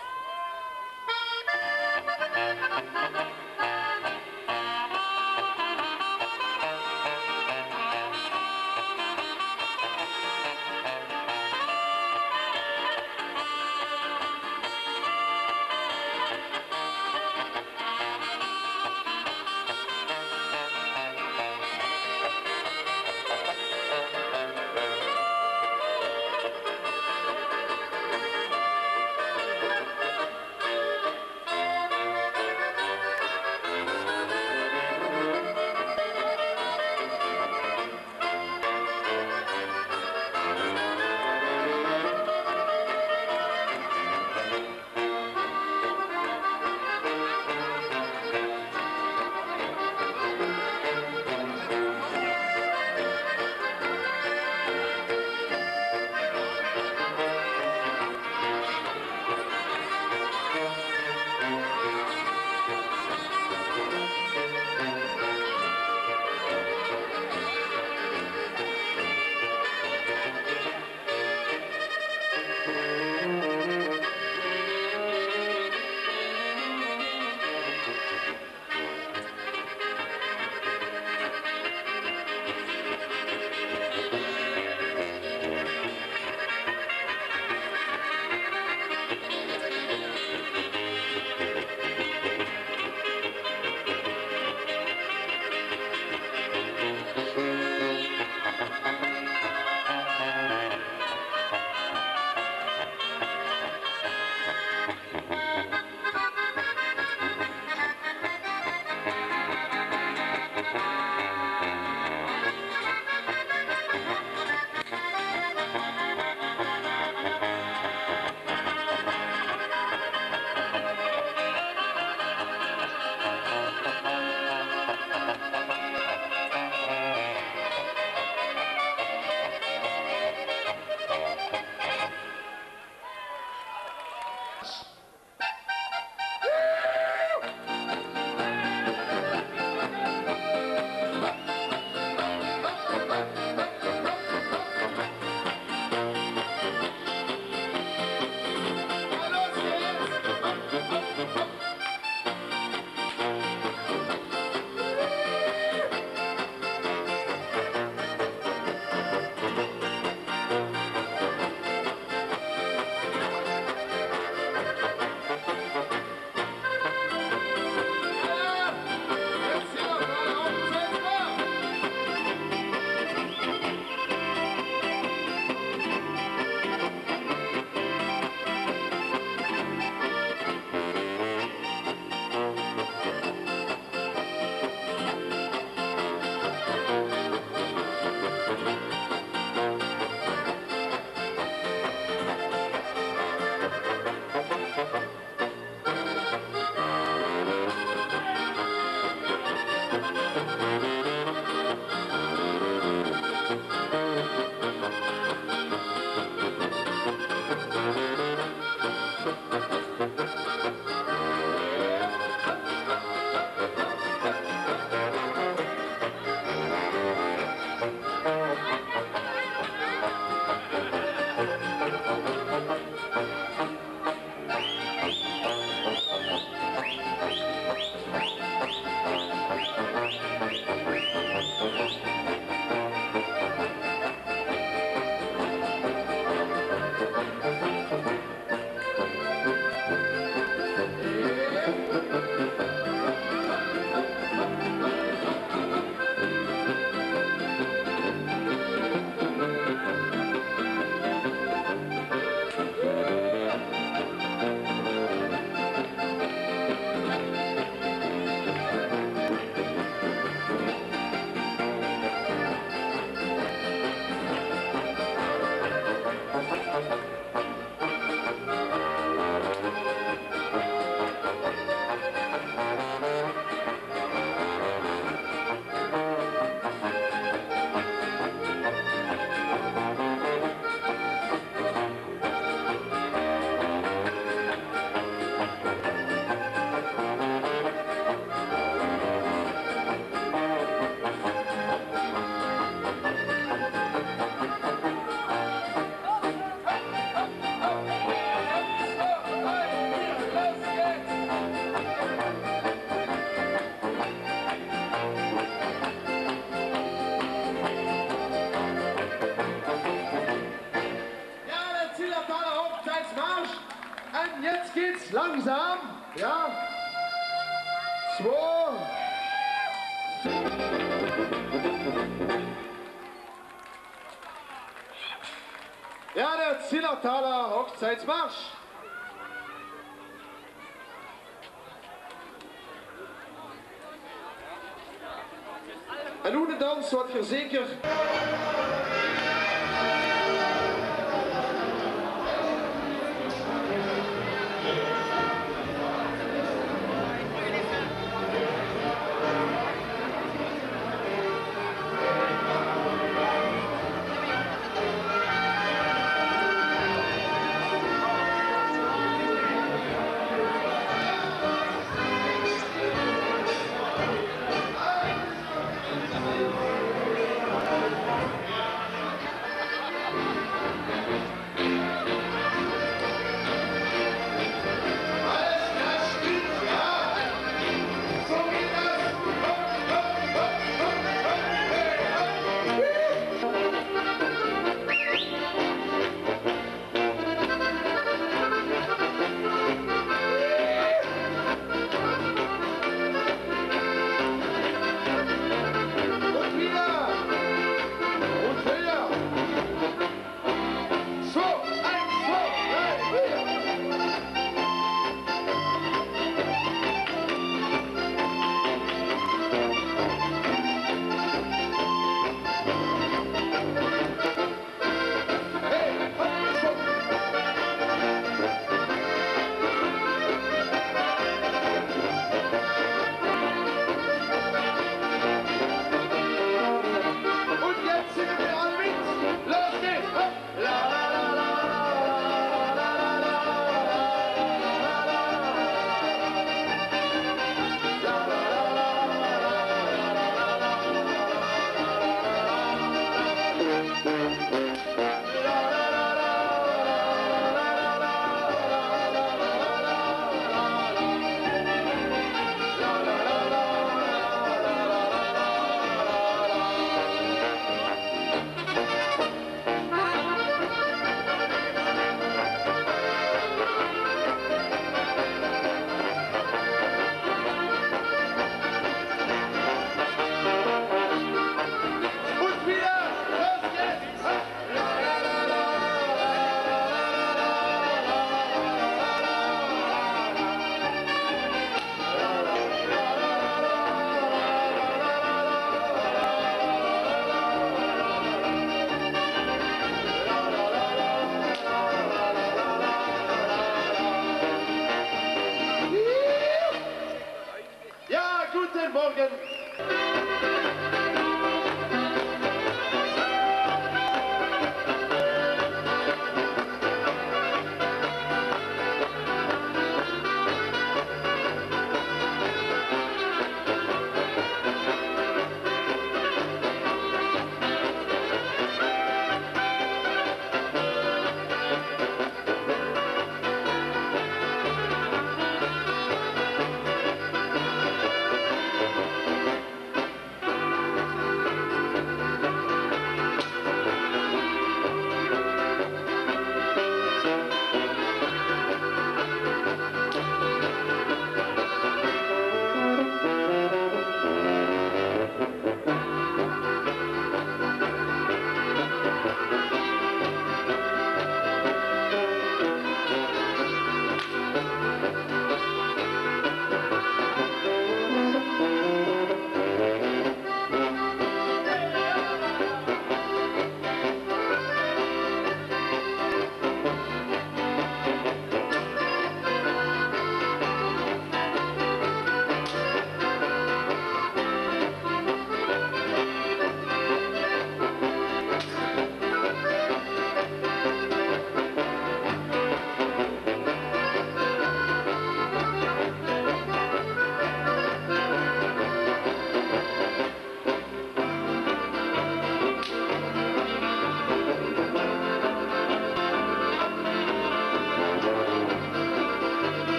Ja. Zwei. Ja, der Zillertaler Hochzeitsmarsch. En hoe de dans wat je zeker...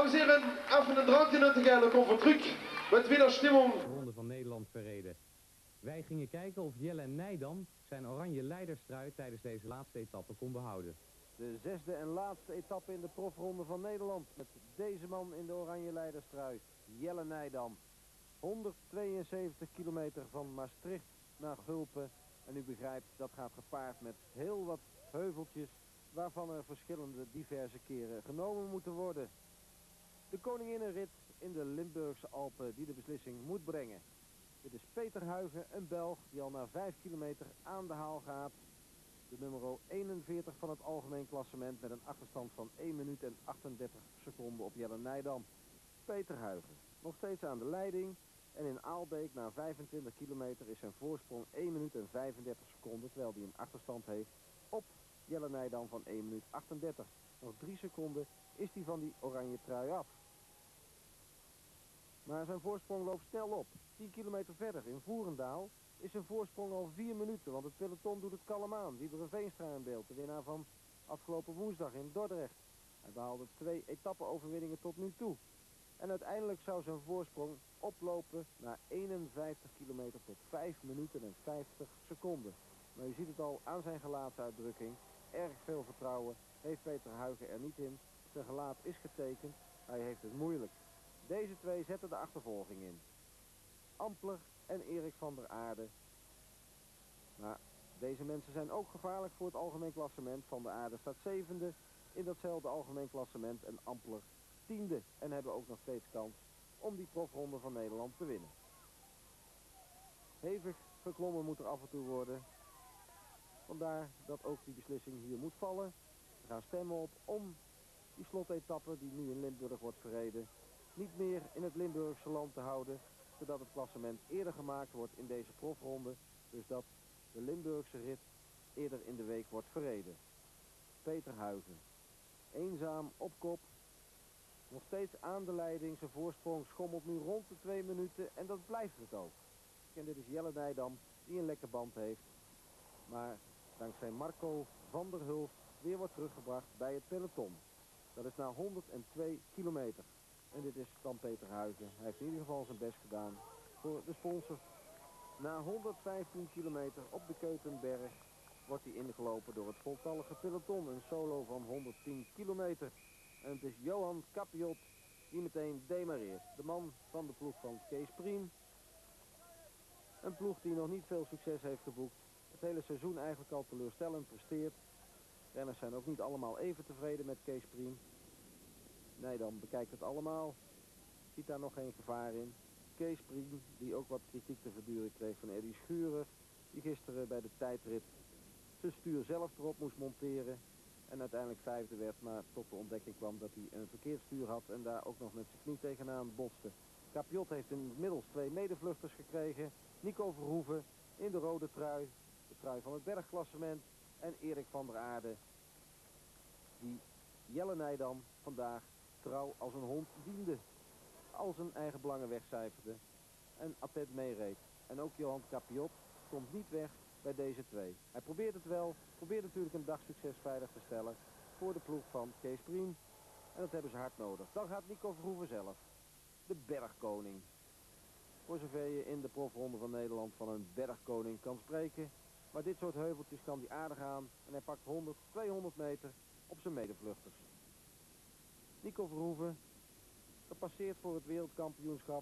Dames en heren, even een drankje nuttig en dan komt voor terug met weer stimmung. Ronde van Nederland verreden. Wij gingen kijken of Jelle Nijdam zijn oranje leiderstrui tijdens deze laatste etappe kon behouden. De zesde en laatste etappe in de profronde van Nederland met deze man in de oranje leiderstrui, Jelle Nijdam. honderdtweeënzeventig kilometer van Maastricht naar Gulpen. En u begrijpt, dat gaat gepaard met heel wat heuveltjes, waarvan er verschillende diverse keren genomen moeten worden. De koninginnenrit in de Limburgse Alpen die de beslissing moet brengen. Dit is Peter Huygen, een Belg die al na vijf kilometer aan de haal gaat. De nummer eenenveertig van het algemeen klassement met een achterstand van één minuut en achtendertig seconden op Jelle Nijdam. Peter Huygen, nog steeds aan de leiding. En in Aalbeek na vijfentwintig kilometer is zijn voorsprong één minuut en vijfendertig seconden, terwijl hij een achterstand heeft op Jelle Nijdam van één minuut achtendertig. Nog drie seconden is hij van die oranje trui af. Maar zijn voorsprong loopt snel op. tien kilometer verder in Voerendaal is zijn voorsprong al vier minuten, want het peloton doet het kalm aan. Diederik Veenstra in beeld, de winnaar van afgelopen woensdag in Dordrecht. Hij behaalde twee etappe-overwinningen tot nu toe. En uiteindelijk zou zijn voorsprong oplopen naar eenenvijftig kilometer tot vijf minuten en vijftig seconden. Maar u ziet het al aan zijn gelaatsuitdrukking. Erg veel vertrouwen heeft Peter Huygen er niet in. Zijn gelaat is getekend. Hij heeft het moeilijk. Deze twee zetten de achtervolging in. Ampler en Erik van der Aarde. Maar deze mensen zijn ook gevaarlijk voor het algemeen klassement. Van der Aarde staat zevende in datzelfde algemeen klassement en Ampler tiende. En hebben ook nog steeds kans om die profronde van Nederland te winnen. Hevig geklommen moet er af en toe worden. Vandaar dat ook die beslissing hier moet vallen. We gaan stemmen op om die slotetappe die nu in Limburg wordt verreden niet meer in het Limburgse land te houden, zodat het klassement eerder gemaakt wordt in deze profronde, dus dat de Limburgse rit eerder in de week wordt verreden. Peter Huygen, eenzaam op kop, nog steeds aan de leiding, zijn voorsprong schommelt nu rond de twee minuten en dat blijft het ook. En dit is Jelle Nijdam die een lekker band heeft, maar dankzij Marco van der Hulst weer wordt teruggebracht bij het peloton. Dat is na honderdtwee kilometer. En dit is dan Peter Huygen. Hij heeft in ieder geval zijn best gedaan voor de sponsor. Na honderdvijftien kilometer op de Keutenberg wordt hij ingelopen door het voltallige peloton. Een solo van honderdtien kilometer. En het is Johan Capiot die meteen demareert. De man van de ploeg van Kees Priem. Een ploeg die nog niet veel succes heeft geboekt. Het hele seizoen eigenlijk al teleurstellend presteert. Renners zijn ook niet allemaal even tevreden met Kees Priem. Nijdam bekijkt het allemaal. Ziet daar nog geen gevaar in. Kees Priem, die ook wat kritiek te verduren kreeg van Eddy Schurer. Die gisteren bij de tijdrit zijn stuur zelf erop moest monteren. En uiteindelijk vijfde werd, maar tot de ontdekking kwam dat hij een verkeerd stuur had. En daar ook nog met zijn knie tegenaan botste. Capiot heeft inmiddels twee medevluchters gekregen. Nico Verhoeven in de rode trui. De trui van het bergklassement. En Erik van der Aarde. Die Jelle Nijdam vandaag trouw als een hond diende. Al zijn eigen belangen wegcijferde. En attent meereed. En ook Johan Capiot komt niet weg bij deze twee. Hij probeert het wel. Probeert natuurlijk een dagsucces veilig te stellen. Voor de ploeg van Kees Priem. En dat hebben ze hard nodig. Dan gaat Nico Verhoeven zelf. De bergkoning. Voor zover je in de profronde van Nederland van een bergkoning kan spreken. Maar dit soort heuveltjes kan hij aardig aan. En hij pakt honderd, tweehonderd meter op zijn medevluchters. Nico Verhoeven, gepasseerd voor het wereldkampioenschap.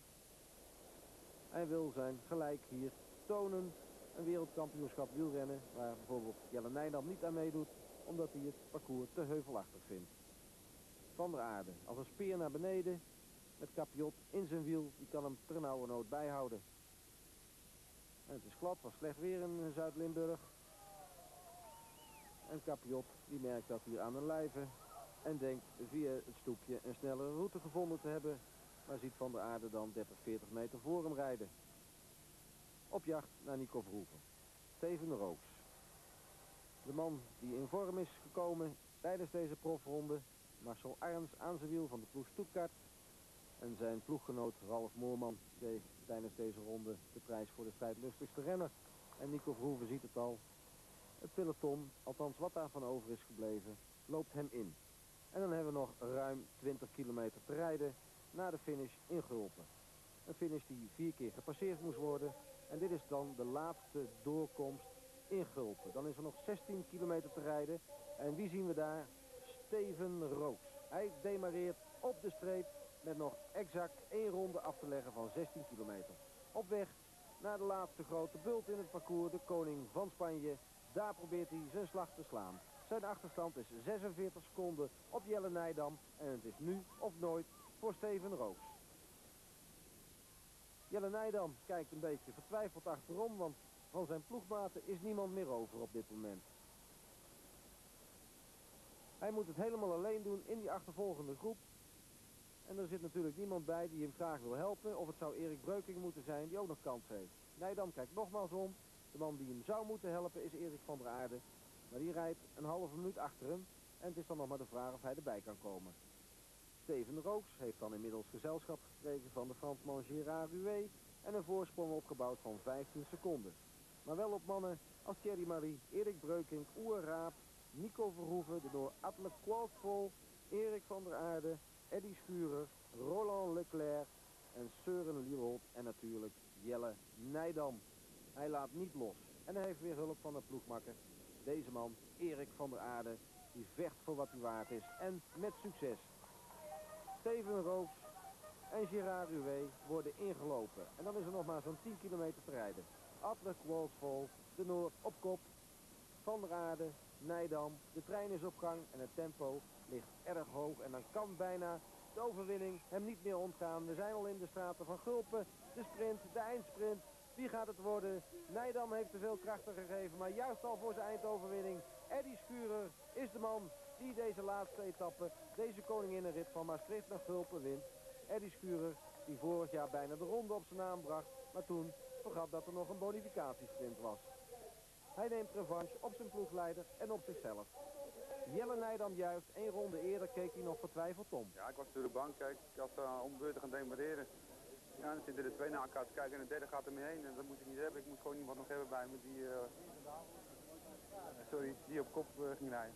Hij wil zijn gelijk hier tonen. Een wereldkampioenschap wielrennen waar bijvoorbeeld Jelle Nijdam niet aan meedoet, omdat hij het parcours te heuvelachtig vindt. Van der Aarde, als een speer naar beneden, met Capiot in zijn wiel, die kan hem ternauwernood bijhouden. En het is glad, was slecht weer in Zuid-Limburg. En Capiot, die merkt dat hier aan een lijve en denkt via het stoepje een snellere route gevonden te hebben, maar ziet Van der Aarde dan dertig, veertig meter voor hem rijden. Op jacht naar Nico Verhoeven. Steven Rooks. De man die in vorm is gekomen tijdens deze profronde. Marcel Arns aan zijn wiel van de ploeg Stuttgart. En zijn ploeggenoot Ralf Moorman kreeg tijdens deze ronde de prijs voor de strijdlustigste renner. En Nico Verhoeven ziet het al. Het peloton, althans wat daarvan over is gebleven, loopt hem in. En dan hebben we nog ruim twintig kilometer te rijden naar de finish in Gulpen. Een finish die vier keer gepasseerd moest worden. En dit is dan de laatste doorkomst in Gulpen. Dan is er nog zestien kilometer te rijden. En wie zien we daar? Steven Rooks. Hij demareert op de streep met nog exact één ronde af te leggen van zestien kilometer. Op weg naar de laatste grote bult in het parcours, de koning van Spanje. Daar probeert hij zijn slag te slaan. Zijn achterstand is zesenveertig seconden op Jelle Nijdam. En het is nu of nooit voor Steven Rooks. Jelle Nijdam kijkt een beetje vertwijfeld achterom, want van zijn ploegmaten is niemand meer over op dit moment. Hij moet het helemaal alleen doen in die achtervolgende groep. En er zit natuurlijk niemand bij die hem graag wil helpen. Of het zou Erik Breukink moeten zijn die ook nog kans heeft. Nijdam kijkt nogmaals om. De man die hem zou moeten helpen is Erik van der Aarde. Maar die rijdt een halve minuut achter hem. En het is dan nog maar de vraag of hij erbij kan komen. Steven Rooks heeft dan inmiddels gezelschap gekregen van de Fransman Gérard Ruet. En een voorsprong opgebouwd van vijftien seconden. Maar wel op mannen als Thierry Marie, Erik Breukink, Oer Raap, Nico Verhoeven, de door Atle Qualtvol, Erik van der Aarde, Eddy Schurer, Roland Leclerc en Søren Lielholt en natuurlijk Jelle Nijdam. Hij laat niet los en hij heeft weer hulp van een ploegmakker. Deze man, Erik van der Aarde, die vecht voor wat hij waard is en met succes. Steven Rooks en Gérard Ruet worden ingelopen en dan is er nog maar zo'n tien kilometer te rijden. Atle Qualtvol, de Noord op kop, Van der Aarde, Nijdam, de trein is op gang en het tempo ligt erg hoog en dan kan bijna de overwinning hem niet meer ontgaan. We zijn al in de straten van Gulpen, de sprint, de eindsprint. Wie gaat het worden? Nijdam heeft te veel krachten gegeven, maar juist al voor zijn eindoverwinning. Eddy Schurer is de man die deze laatste etappe, deze koninginnenrit van Maastricht naar Gulpen wint. Eddy Schurer die vorig jaar bijna de ronde op zijn naam bracht, maar toen vergat dat er nog een bonificatiesprint was. Hij neemt revanche op zijn ploegleider en op zichzelf. Jelle Nijdam juist, één ronde eerder keek hij nog vertwijfeld om. Ja, ik was natuurlijk bang. Kijk, ik had uh, om beurten gaan demareren. Ja, dan zitten er twee naar elkaar te kijken en de derde gaat er mee heen. En dat moet ik niet hebben. Ik moet gewoon iemand nog hebben bij me die, uh, sorry, die op kop uh, ging rijden.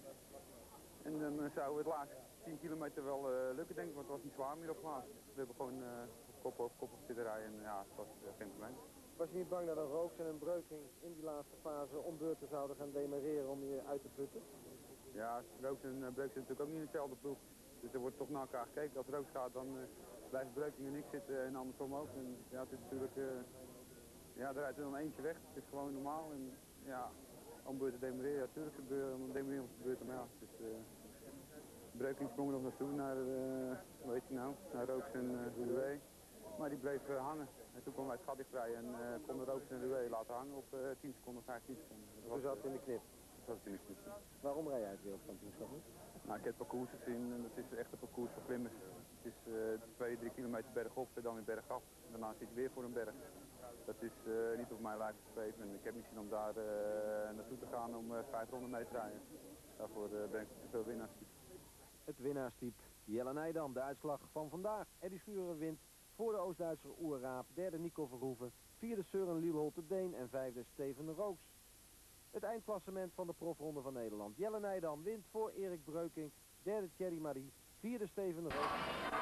En dan uh, zou het laatste tien kilometer wel uh, lukken, denk ik, want het was niet zwaar meer op plaats. We hebben gewoon uh, op kop op kop zitten rijden en ja, het was uh, geen probleem. Was je niet bang dat een Rooks en een Breukink in die laatste fase om beurten zouden gaan demareren om je uit te putten? Ja, Rooks en uh, Breukink zitten natuurlijk ook niet in dezelfde ploeg. Dus er wordt toch naar elkaar gekeken. Als Rooks gaat, dan uh, blijft Breukink en ik zitten en andersom ook. En ja, het is natuurlijk, uh, ja, er rijdt er dan eentje weg. Het is gewoon normaal. En ja, om beurten demareren, ja, natuurlijk gebeuren, om demareren om te beurten, maar ja. Dus, uh, Breukink sprong er nog naartoe naar, uh, hoe heet hij nou, naar Rooks en uh, Ruet. Maar die bleef uh, hangen. En toen kwam wij het gat dichtvrij en uh, kon de Rooks en Ruet laten hangen op uh, tien seconden, vijftien seconden. Toen zat het in de knip. Dat zat in de knip. Waarom rij jij het wereldkampioenschap niet? Nou, ik heb het parcours gezien en het is echt een parcours voor klimmers. Het is uh, twee, drie kilometer bergop en dan weer bergaf. Daarna zit je weer voor een berg. Dat is uh, niet op mijn lijf geschreven en ik heb niet zin om daar uh, naartoe te gaan om uh, vijf ronden mee te rijden. Daarvoor uh, ben ik te veel winnaarstype. Het winnaarstype Jelle Nijdam, de uitslag van vandaag. Eddy Schurer wint voor de Oost-Duitser Oer Raap, derde Nico Verhoeven, vierde Søren Lielholt de Deen en vijfde Steven Rooks. Het eindklassement van de profronde van Nederland. Jelle Nijdam wint voor Erik Breukink, derde Thierry Marie, vierde Steven Rooks.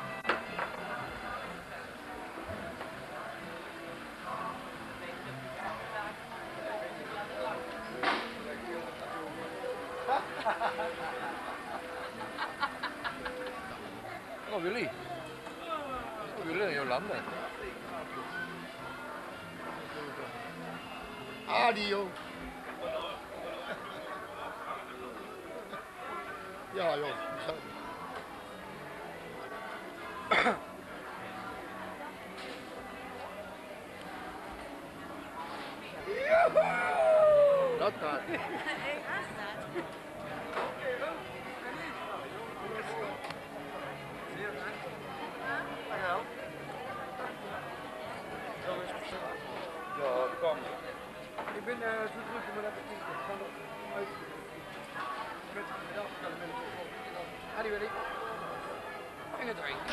Oh, Willy. Oh, Willy en Jolanda. Adio. Ja, joh. Dat gaat. Ja, dat kan. Ik ben uh, zo druk om dat ik kan nog uit. Met de elementen. Ah, die weet ik. En het eind.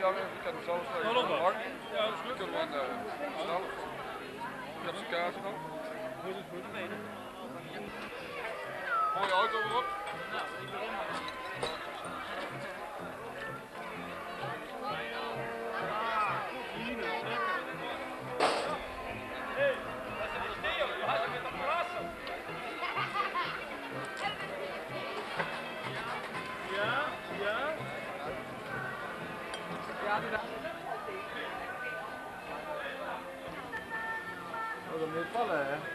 ja, ik kan het zo zeggen. Waarom dan? Lang. Ja, dat is goed. Kunnen we een uh, snel. Ik heb zijn kaartje nog. Goed, is goed. Nee. Mooie auto erop. Nou, ik ben helemaal. Oh, dat moet vallen, hè?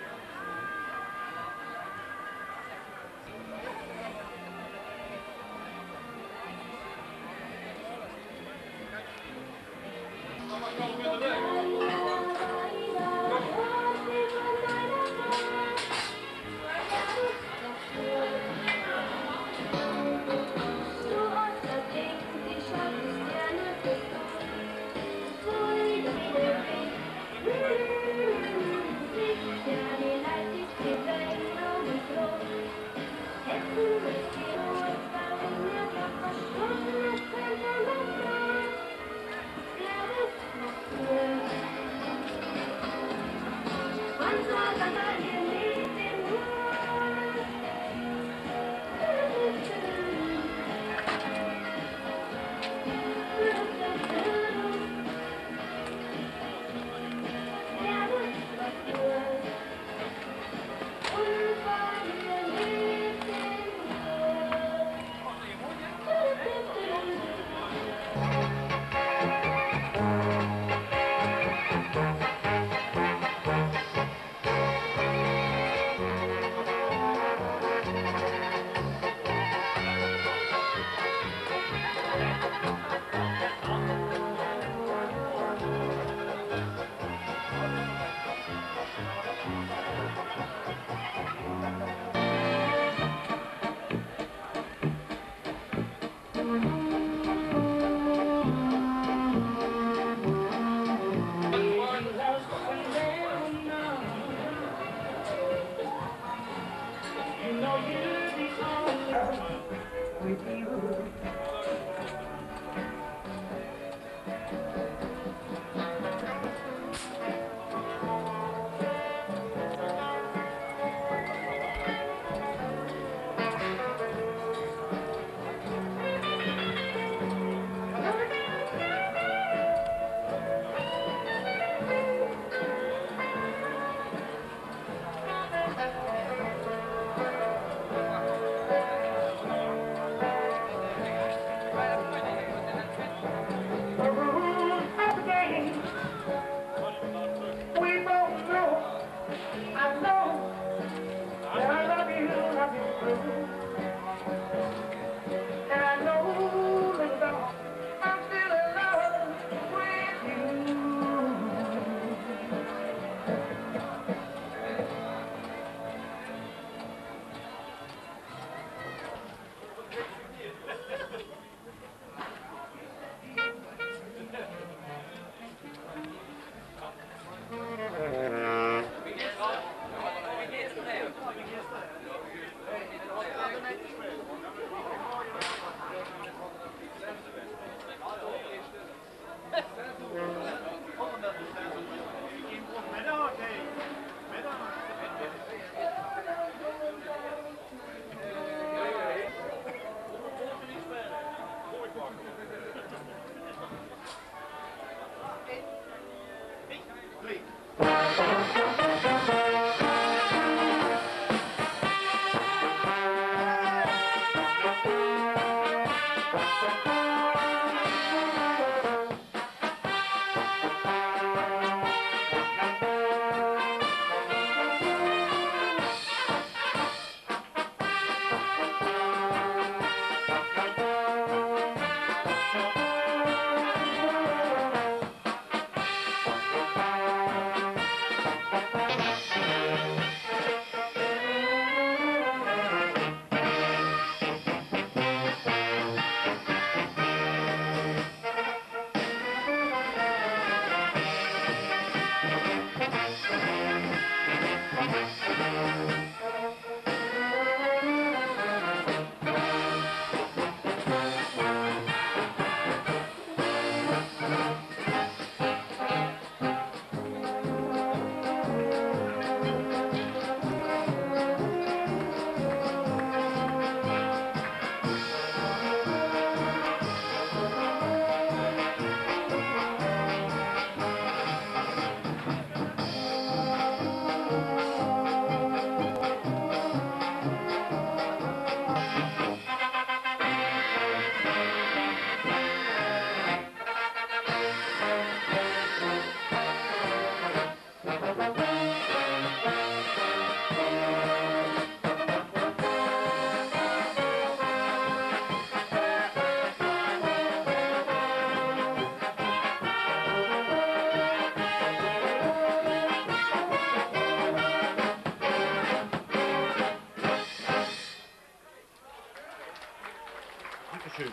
Dankeschön.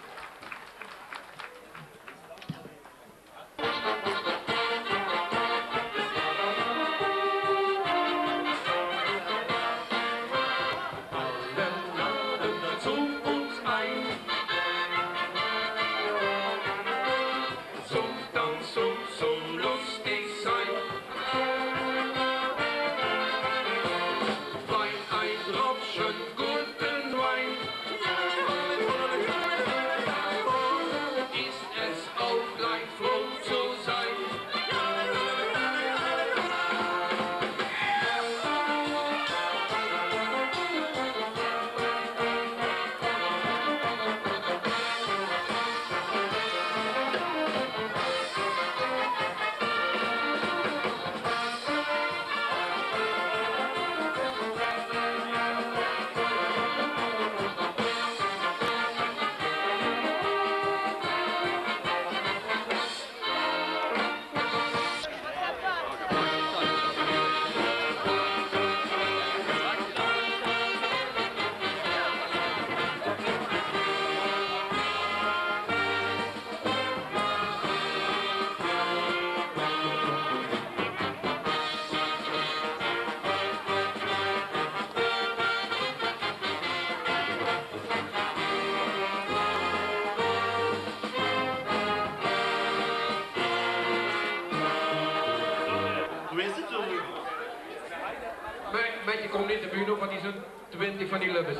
Met je komt niet de buurt op, want die zijn twintig van die lubbers.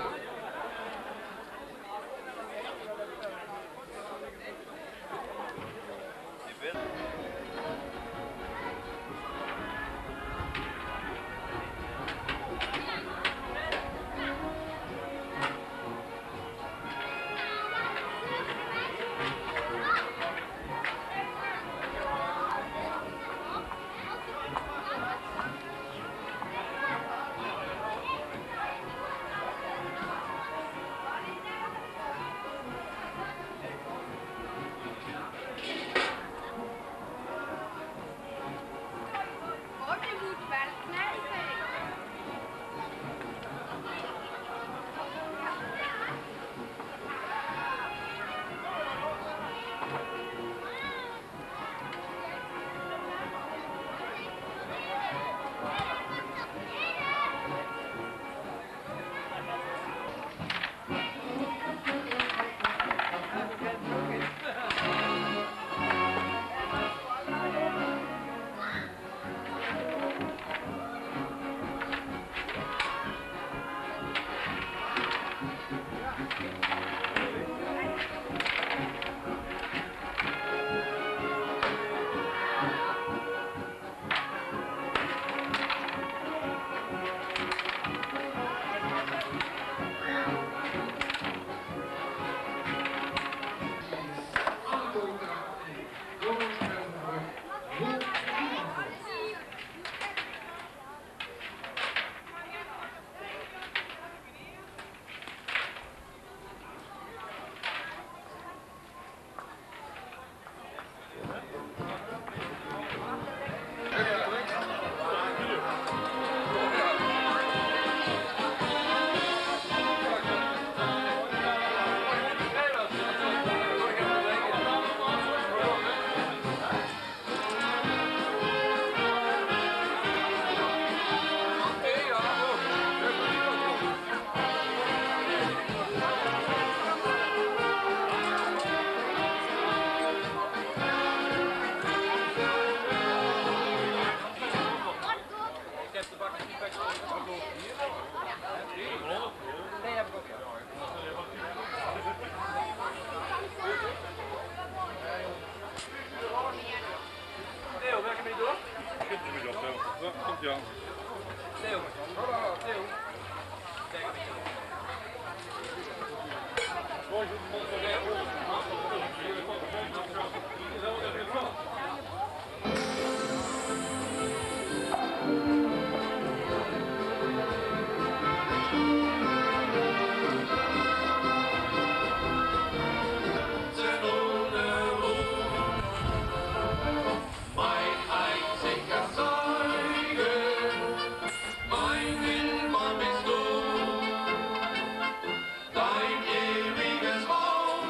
Dein ewiges Wort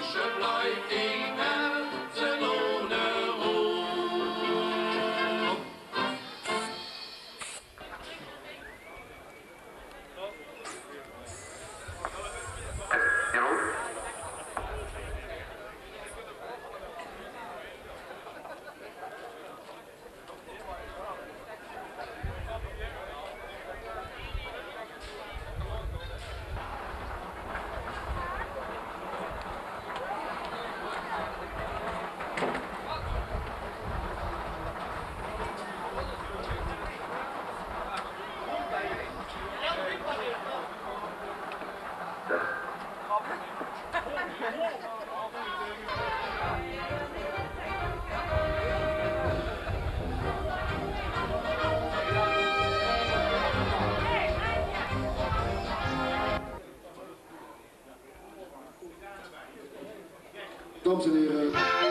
Dames en heren.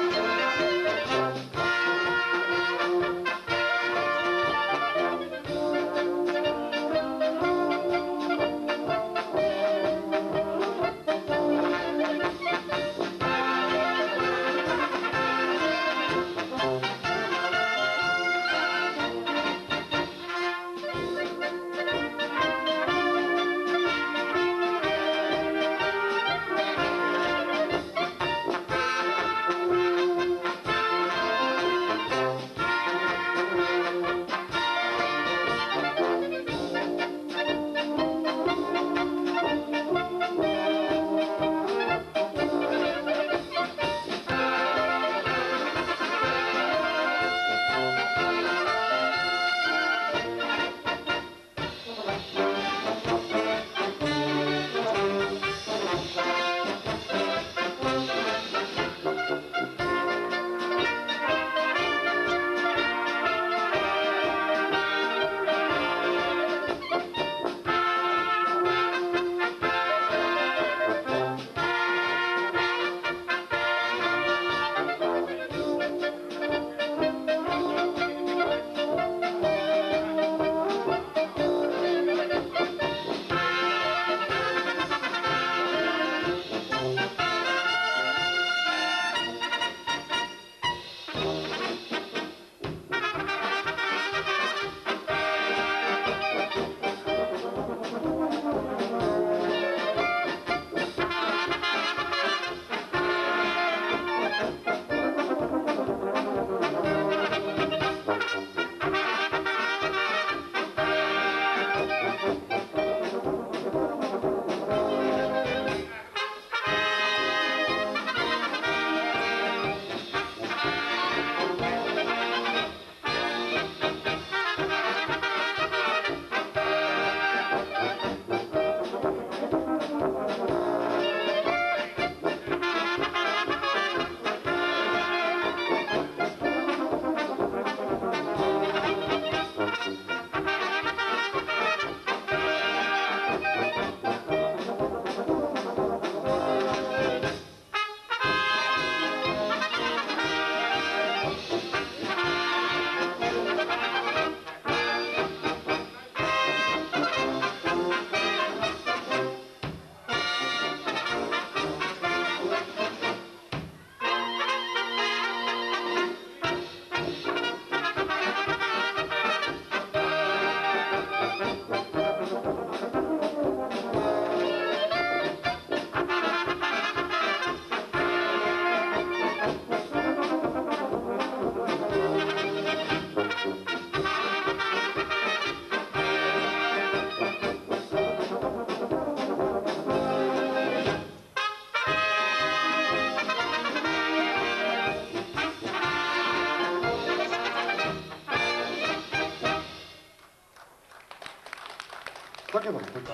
Pak hem maar.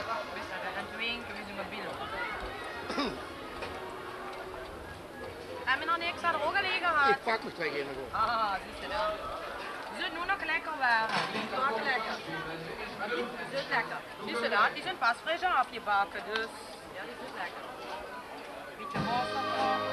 Heb je nog niks aan de ogen liggen gehad? Ik pak me twee keer nog. Ah, zie je dat. Die zullen nu nog lekker waren. Die smaken lekker. Die zijn lekker. Zie je dat? Die zijn pas fris afgebakken, dus ja, die zijn lekker. Beetje water.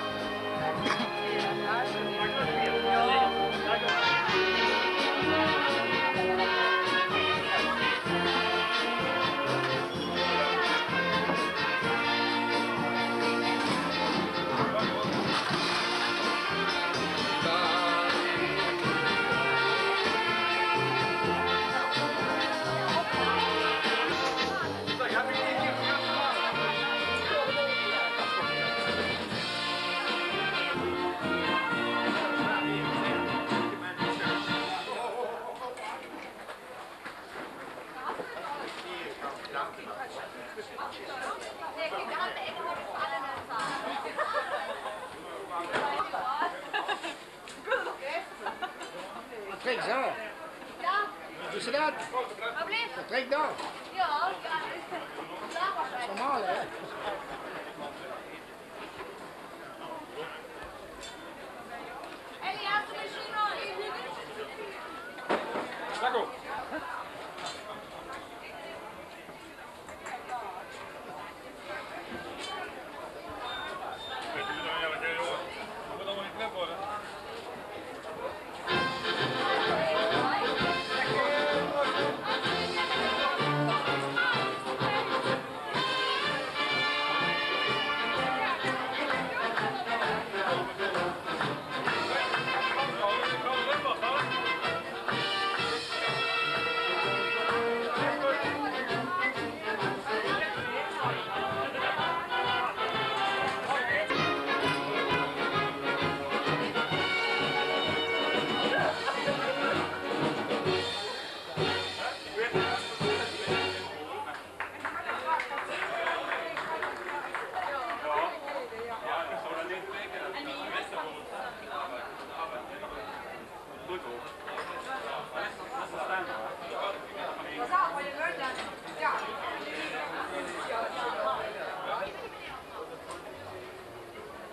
Trek zo. Ja. Doe ze dat? Wat blijft? Trek daar. Ja, ja. Dat is normaal, hè?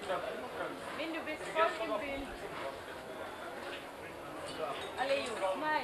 Min, du bist voll im Bild. Allee, joh, mij.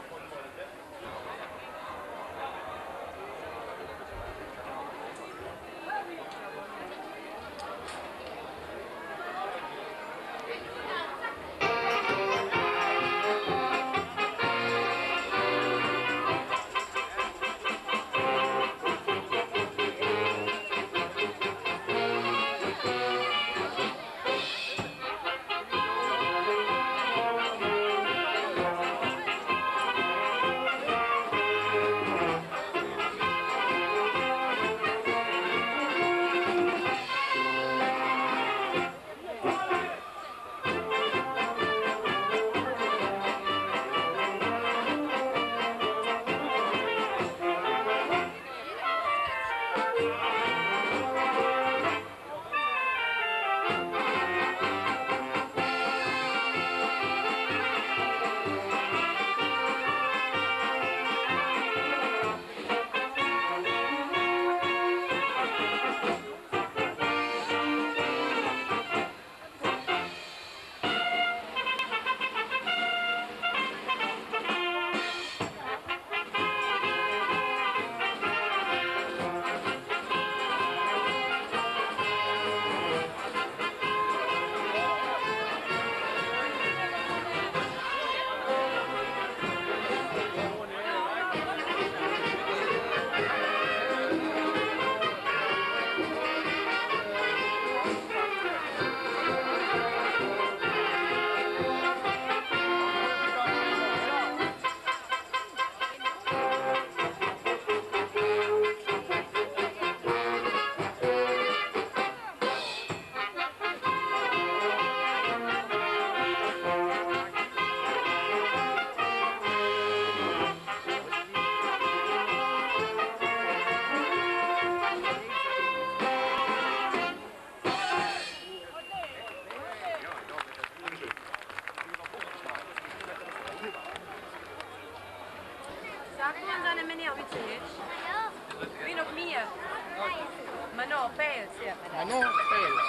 Sag mal deine meneer wie het is. Wie nog meer? Manon, Pijls, ja. Manon, Pijls.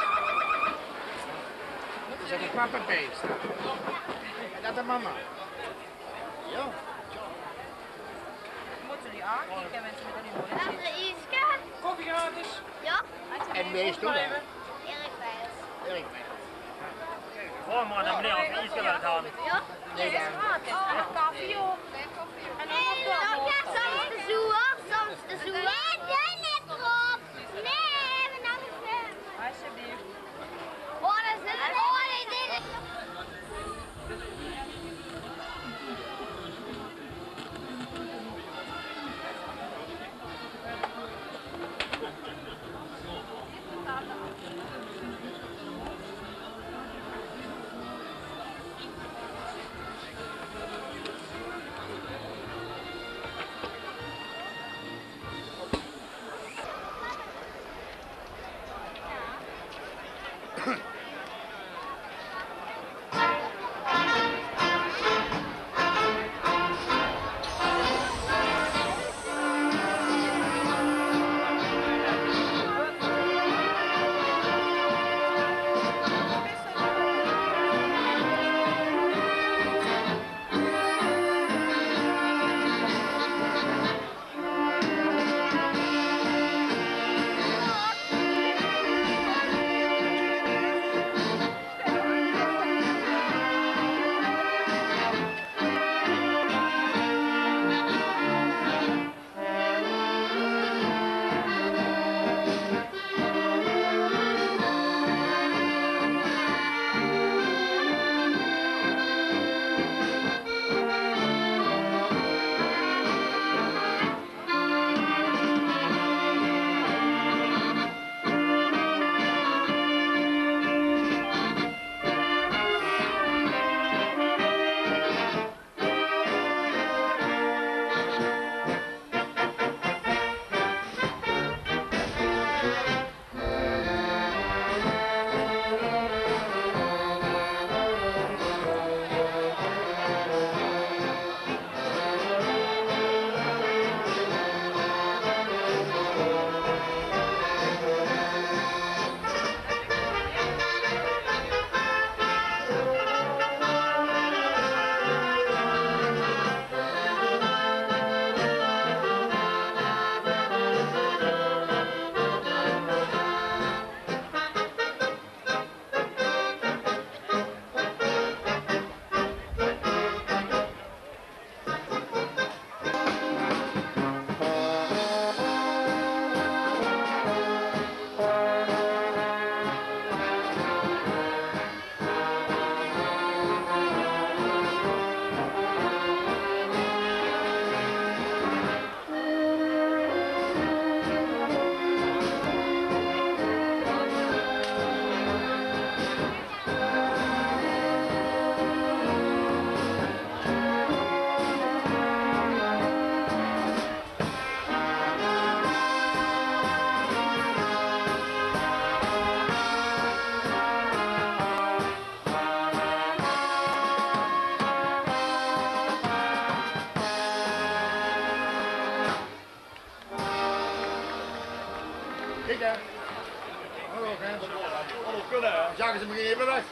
Dat is een papa Pijls. En dat is mama. Ja. Moeten jullie aankijken, mensen met een humor. Dag de Iska. Koffie gratis. Ja. En meestal wel. Erik Pijls. Erik Pijls. Gewoon maar naar meneer of Iska laten gaan. Ja. Nee, dat is gratis. En een koffie op. En dan nog Dan ja, soms de zoer, soms de zoer. Nee, nee, net erop. Nee, we nou niet meer. Alsjeblieft. Oh, dat is het. Oh, nee, dit is... ze beginnen even weg.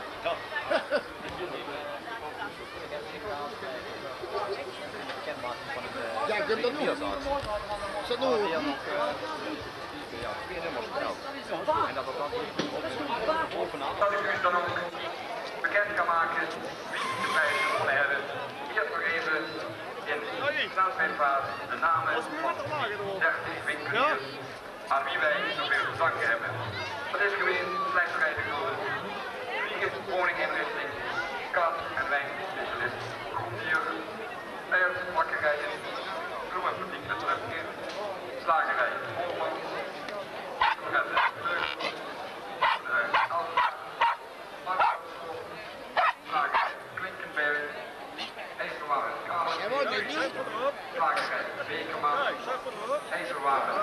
Ja, ik heb dat nog. Is dat nog? Ja, twee nummers geteld. En dat dat dan bovenaan. Dat ik u dan ook bekend kan maken wie de prijs gewonnen hebben. Hier nog even in staatswijsvaart de namen van dertig winkeliers aan wie wij zoveel te danken hebben. Dat is geweest Slijterij de Gulden, Vliegen, Woninginrichting, Kaas en Wijnspecialist, Groentier, Pijl, Bakkerijen, Bloemenboutique met Drukje, Slagerij, Holman, Toiletten, Slagerij, Klinkenberg, IJzerwaren, Kalen, Slagerij, Bekerma, IJzerwaren,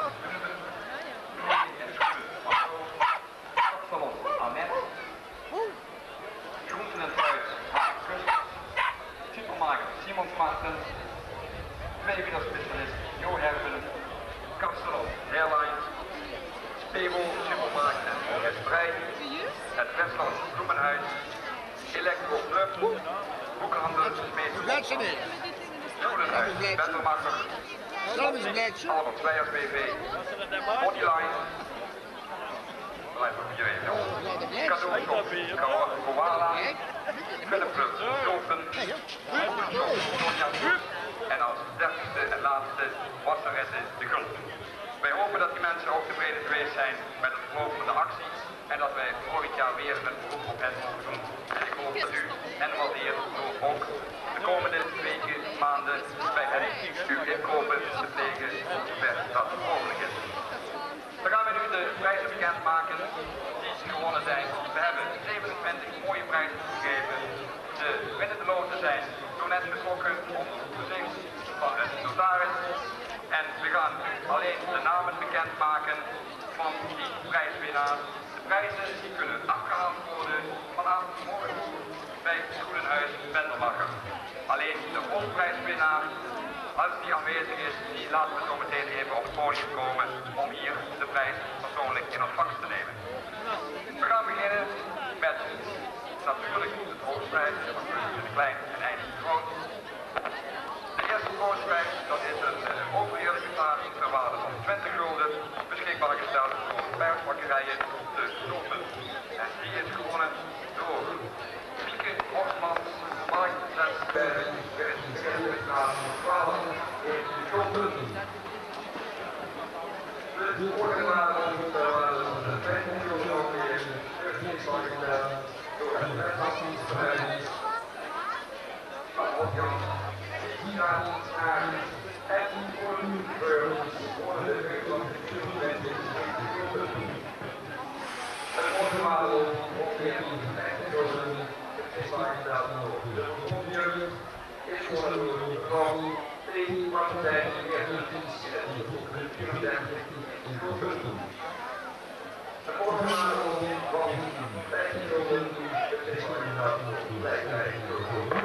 Kapsalon, Annette, Groenten en Fruit, Haakust, Supermarkt, Simons Martens, tweewielerspecialist, Jo Herben, Kapsalon, Airlines, Spebel, Supermarkt en Orkestrij, het Westlands Bloemenhuis, Electro Club, Boekhandel, Smeet, Schoenenhuis, Bettelmacher, Albert Weijers B V, Bodyline, blijf op iedereen, Cadeaushop, Koala, Philip Plus, Dolphin, Sonja Groep en als dertigste en laatste Wasserette de Gulp. Wij hopen dat die mensen ook tevreden geweest zijn met het verloop van de actie en dat wij volgend jaar weer een beroep op hen mogen doen. En ik hoop dat u hen waardeert door ook de komende weken, maanden bij hen uw inkopen te plegen zover dat mogelijk is. Dan gaan we nu de prijzen bekendmaken die gewonnen zijn. We hebben zevenentwintig mooie prijzen gegeven. De winnende loten zijn zo net getrokken onder toezicht van een notaris. En we gaan nu alleen de namen bekendmaken van die prijswinnaars. De prijzen die kunnen afgehaald worden vanavond morgen bij het Schoenenhuis Bendelmacher. Alleen de hoofdprijswinnaar, als die aanwezig is, die laten we zo meteen even op het podium komen om hier de prijs persoonlijk in ontvangst te nemen. We gaan beginnen met natuurlijk het hoofdprijs, de klein en eindig groot. De eerste hoofdprijs, dat is een uh, overheerlijke taart ter waarde van twintig gulden, beschikbaar gesteld door Pijlsbakkerijen de Dopen. En die is gewonnen door Mieke Horsmans, Mark Zesberg, Gerrit twaalf in de Dopen. De ordenaar ter waarde van vijftien gulden overheer, beschikbaar gesteld door het Westlandsverein van Hofjan. Ja, en voor de het optimale ongeveer vijftien gulden is aangesteld door de grondhuur is geworden van drie partijen in de vierendertig gulden. Het optimale van vijftien gulden is aangesteld door gelijkheid gulden.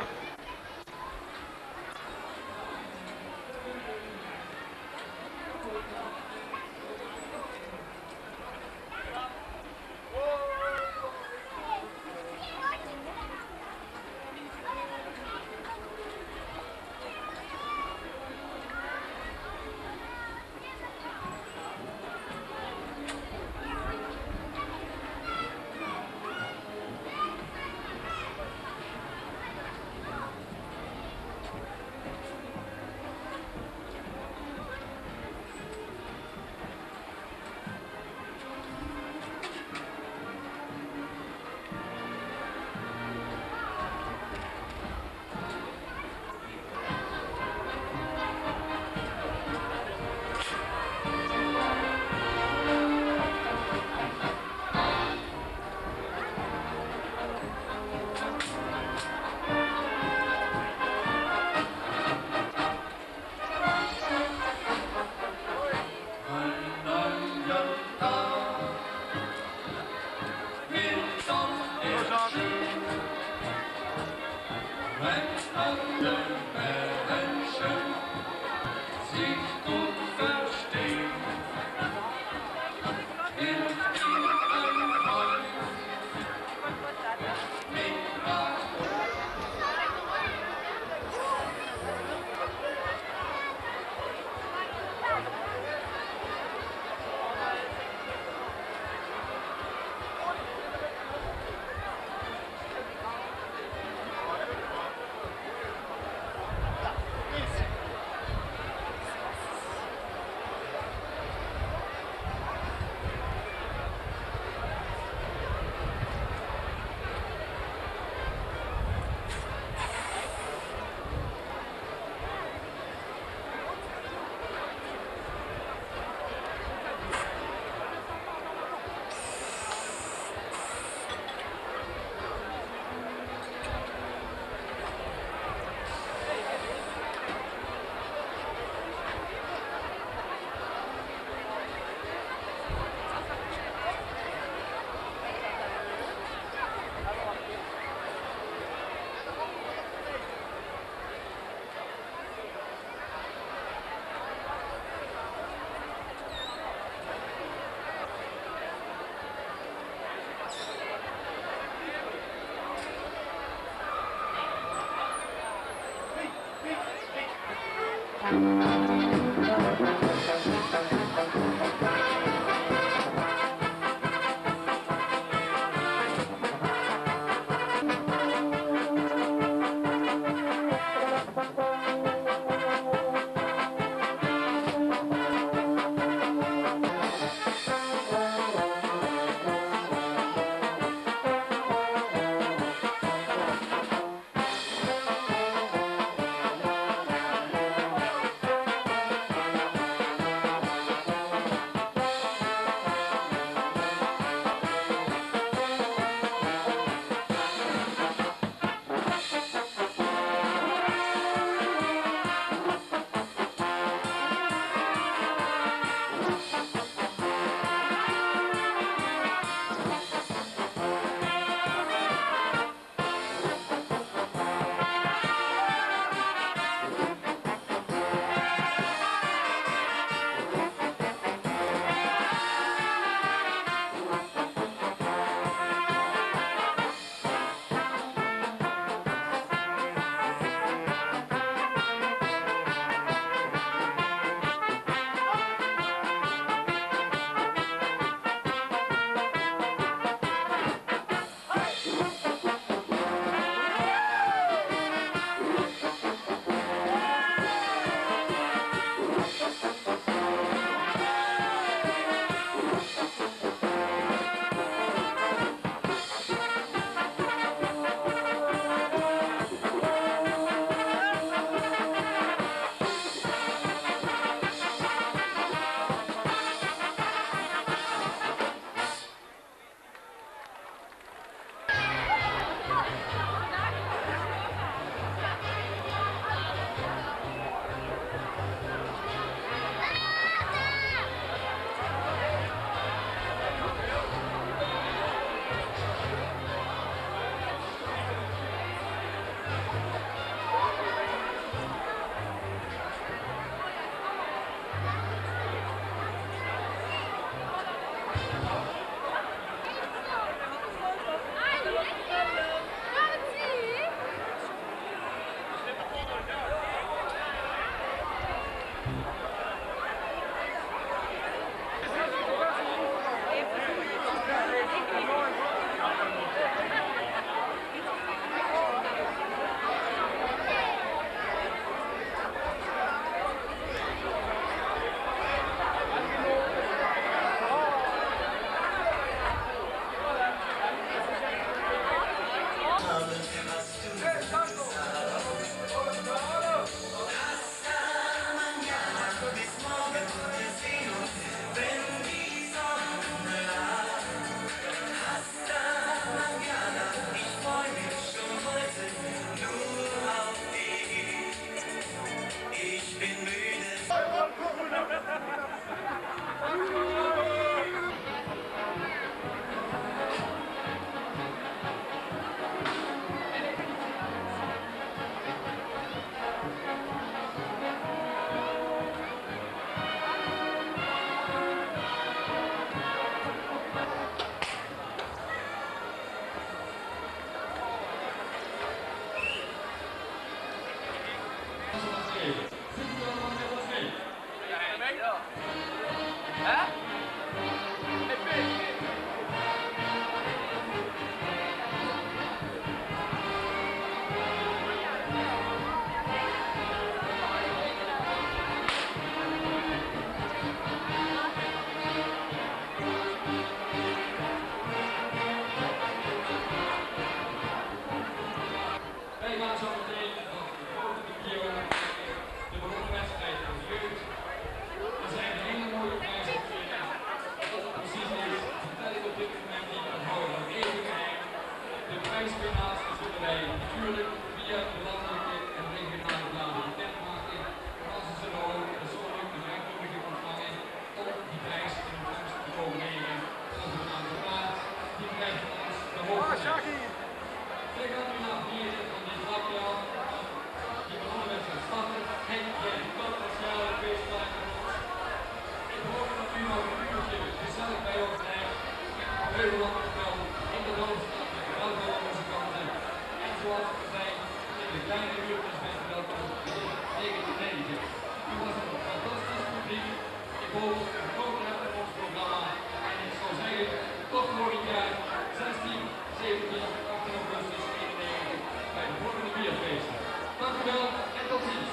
wij natuurlijk via de landelijke en regionale bladen bekendmaken. Als ze dan ook persoonlijk de vrijwillige ontvangen om die prijs in ontvangst te komen nemen. Over een aantal maand, die blijft ons de hoogte. Wij gaan nu naar vieren van die vlakjaar. Die begonnen met zijn starten. Henk, jij kan speciale feestplaat. Ik hoop dat u nog een uurtje gezellig bij ons blijft. Nederland wel in de hoofdstad met geweldige muzikanten. En zoals we zijn, in de kleine uurtjes bent u welkom tegen de negen. U was een fantastisch publiek. Ik hoop dat u genoten hebt van ons programma. En ik zou zeggen, tot volgend jaar, zestien, zeventien, achttien augustus eenennegentig bij de volgende bierfeesten. Dank u wel en tot ziens.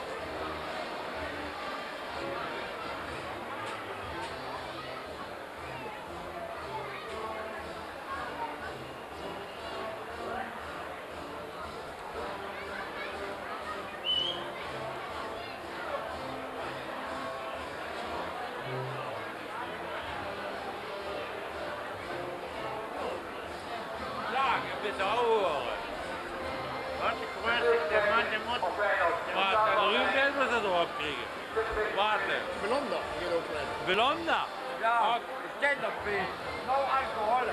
Ja, ik heb het al horen. Wat ik kwijt, de man die moet. Maar de ruimte moet ze erop krijgen. Water. Belonda, hier ook kwijt. Belonda? Ja, stand-up. No alcohol.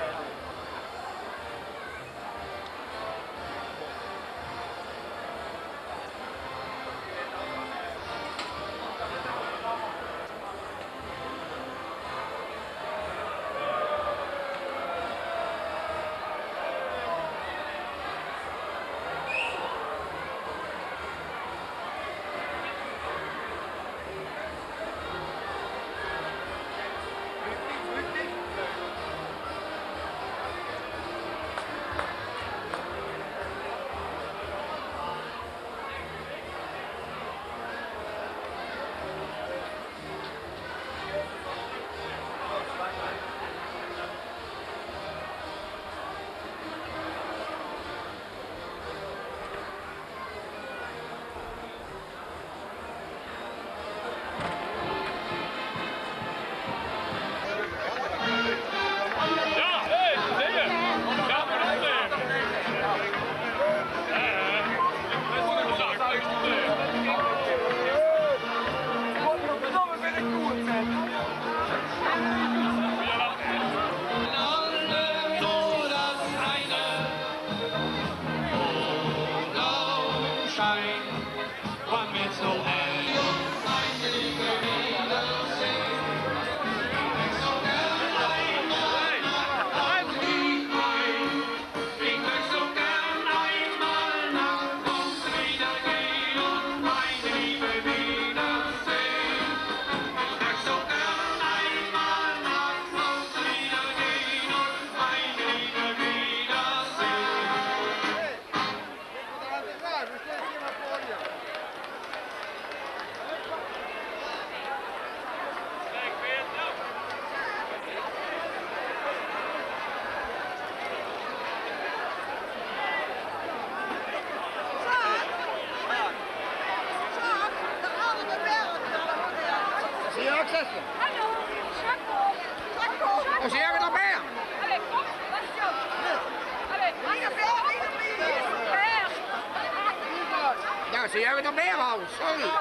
Oh, zie jij er nog bij? Allez, kom, wat is jou? Allez, wat is jou? Ja, zie jij er nog bij, houden? Sorry.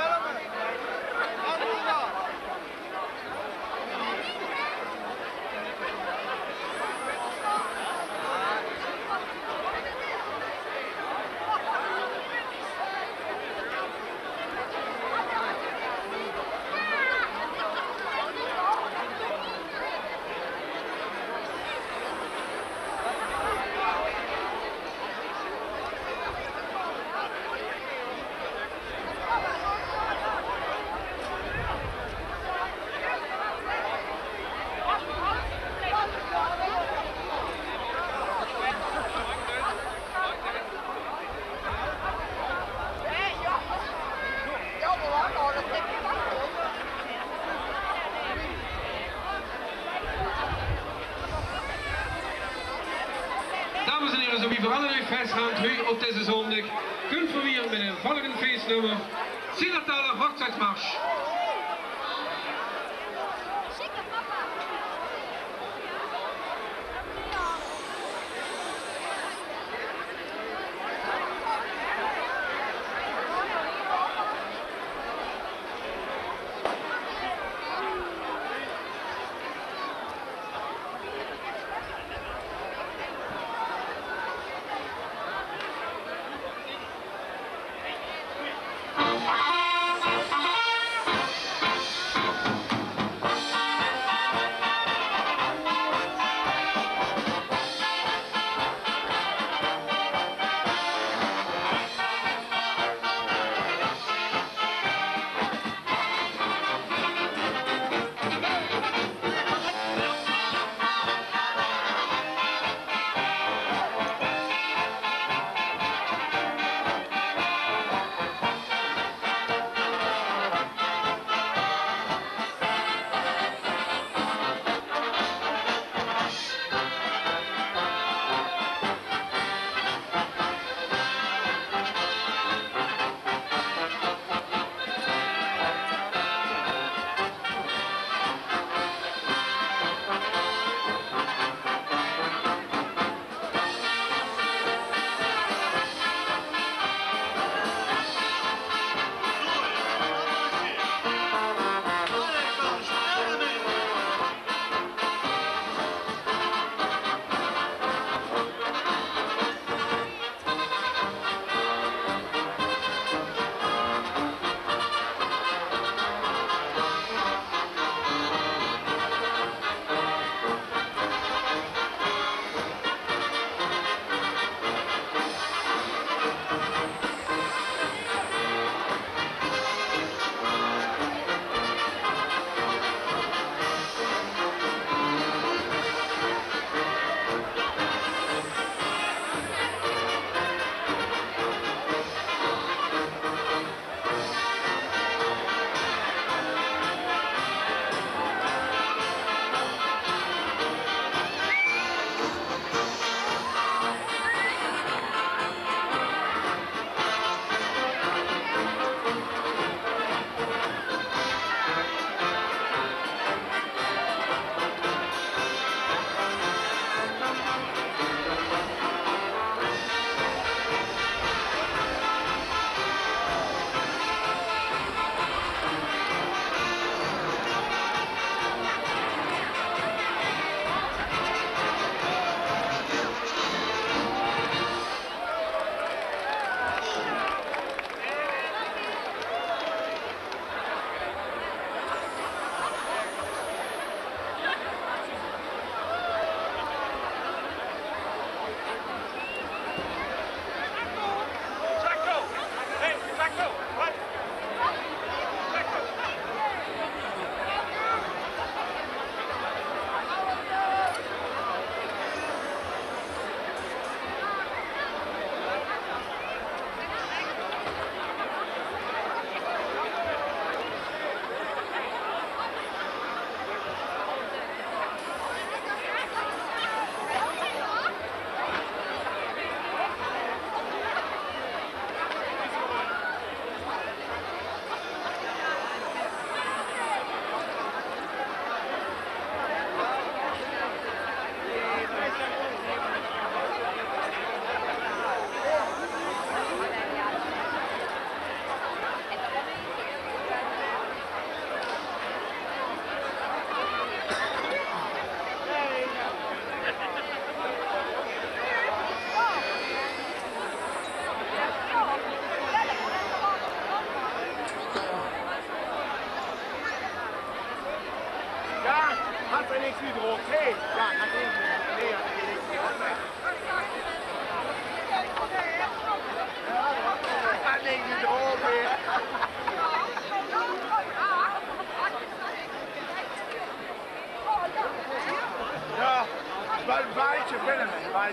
Dames en heren, zo wie voor allerlei festgaan u op deze zondag kunt verwieren met een volgende feestnummer, Zillertaler Hochzeitsmarsch.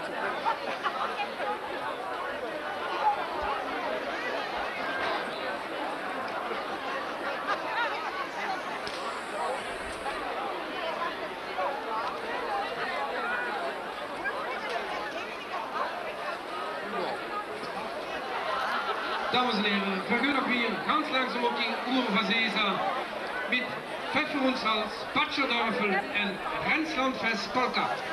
beetje. Dames en heren, we gaan nog weer ganz langzaam op die Uhr van Caesar met Pfeffer und Salz, Patscherdorfel en Grenzlandfest Polka.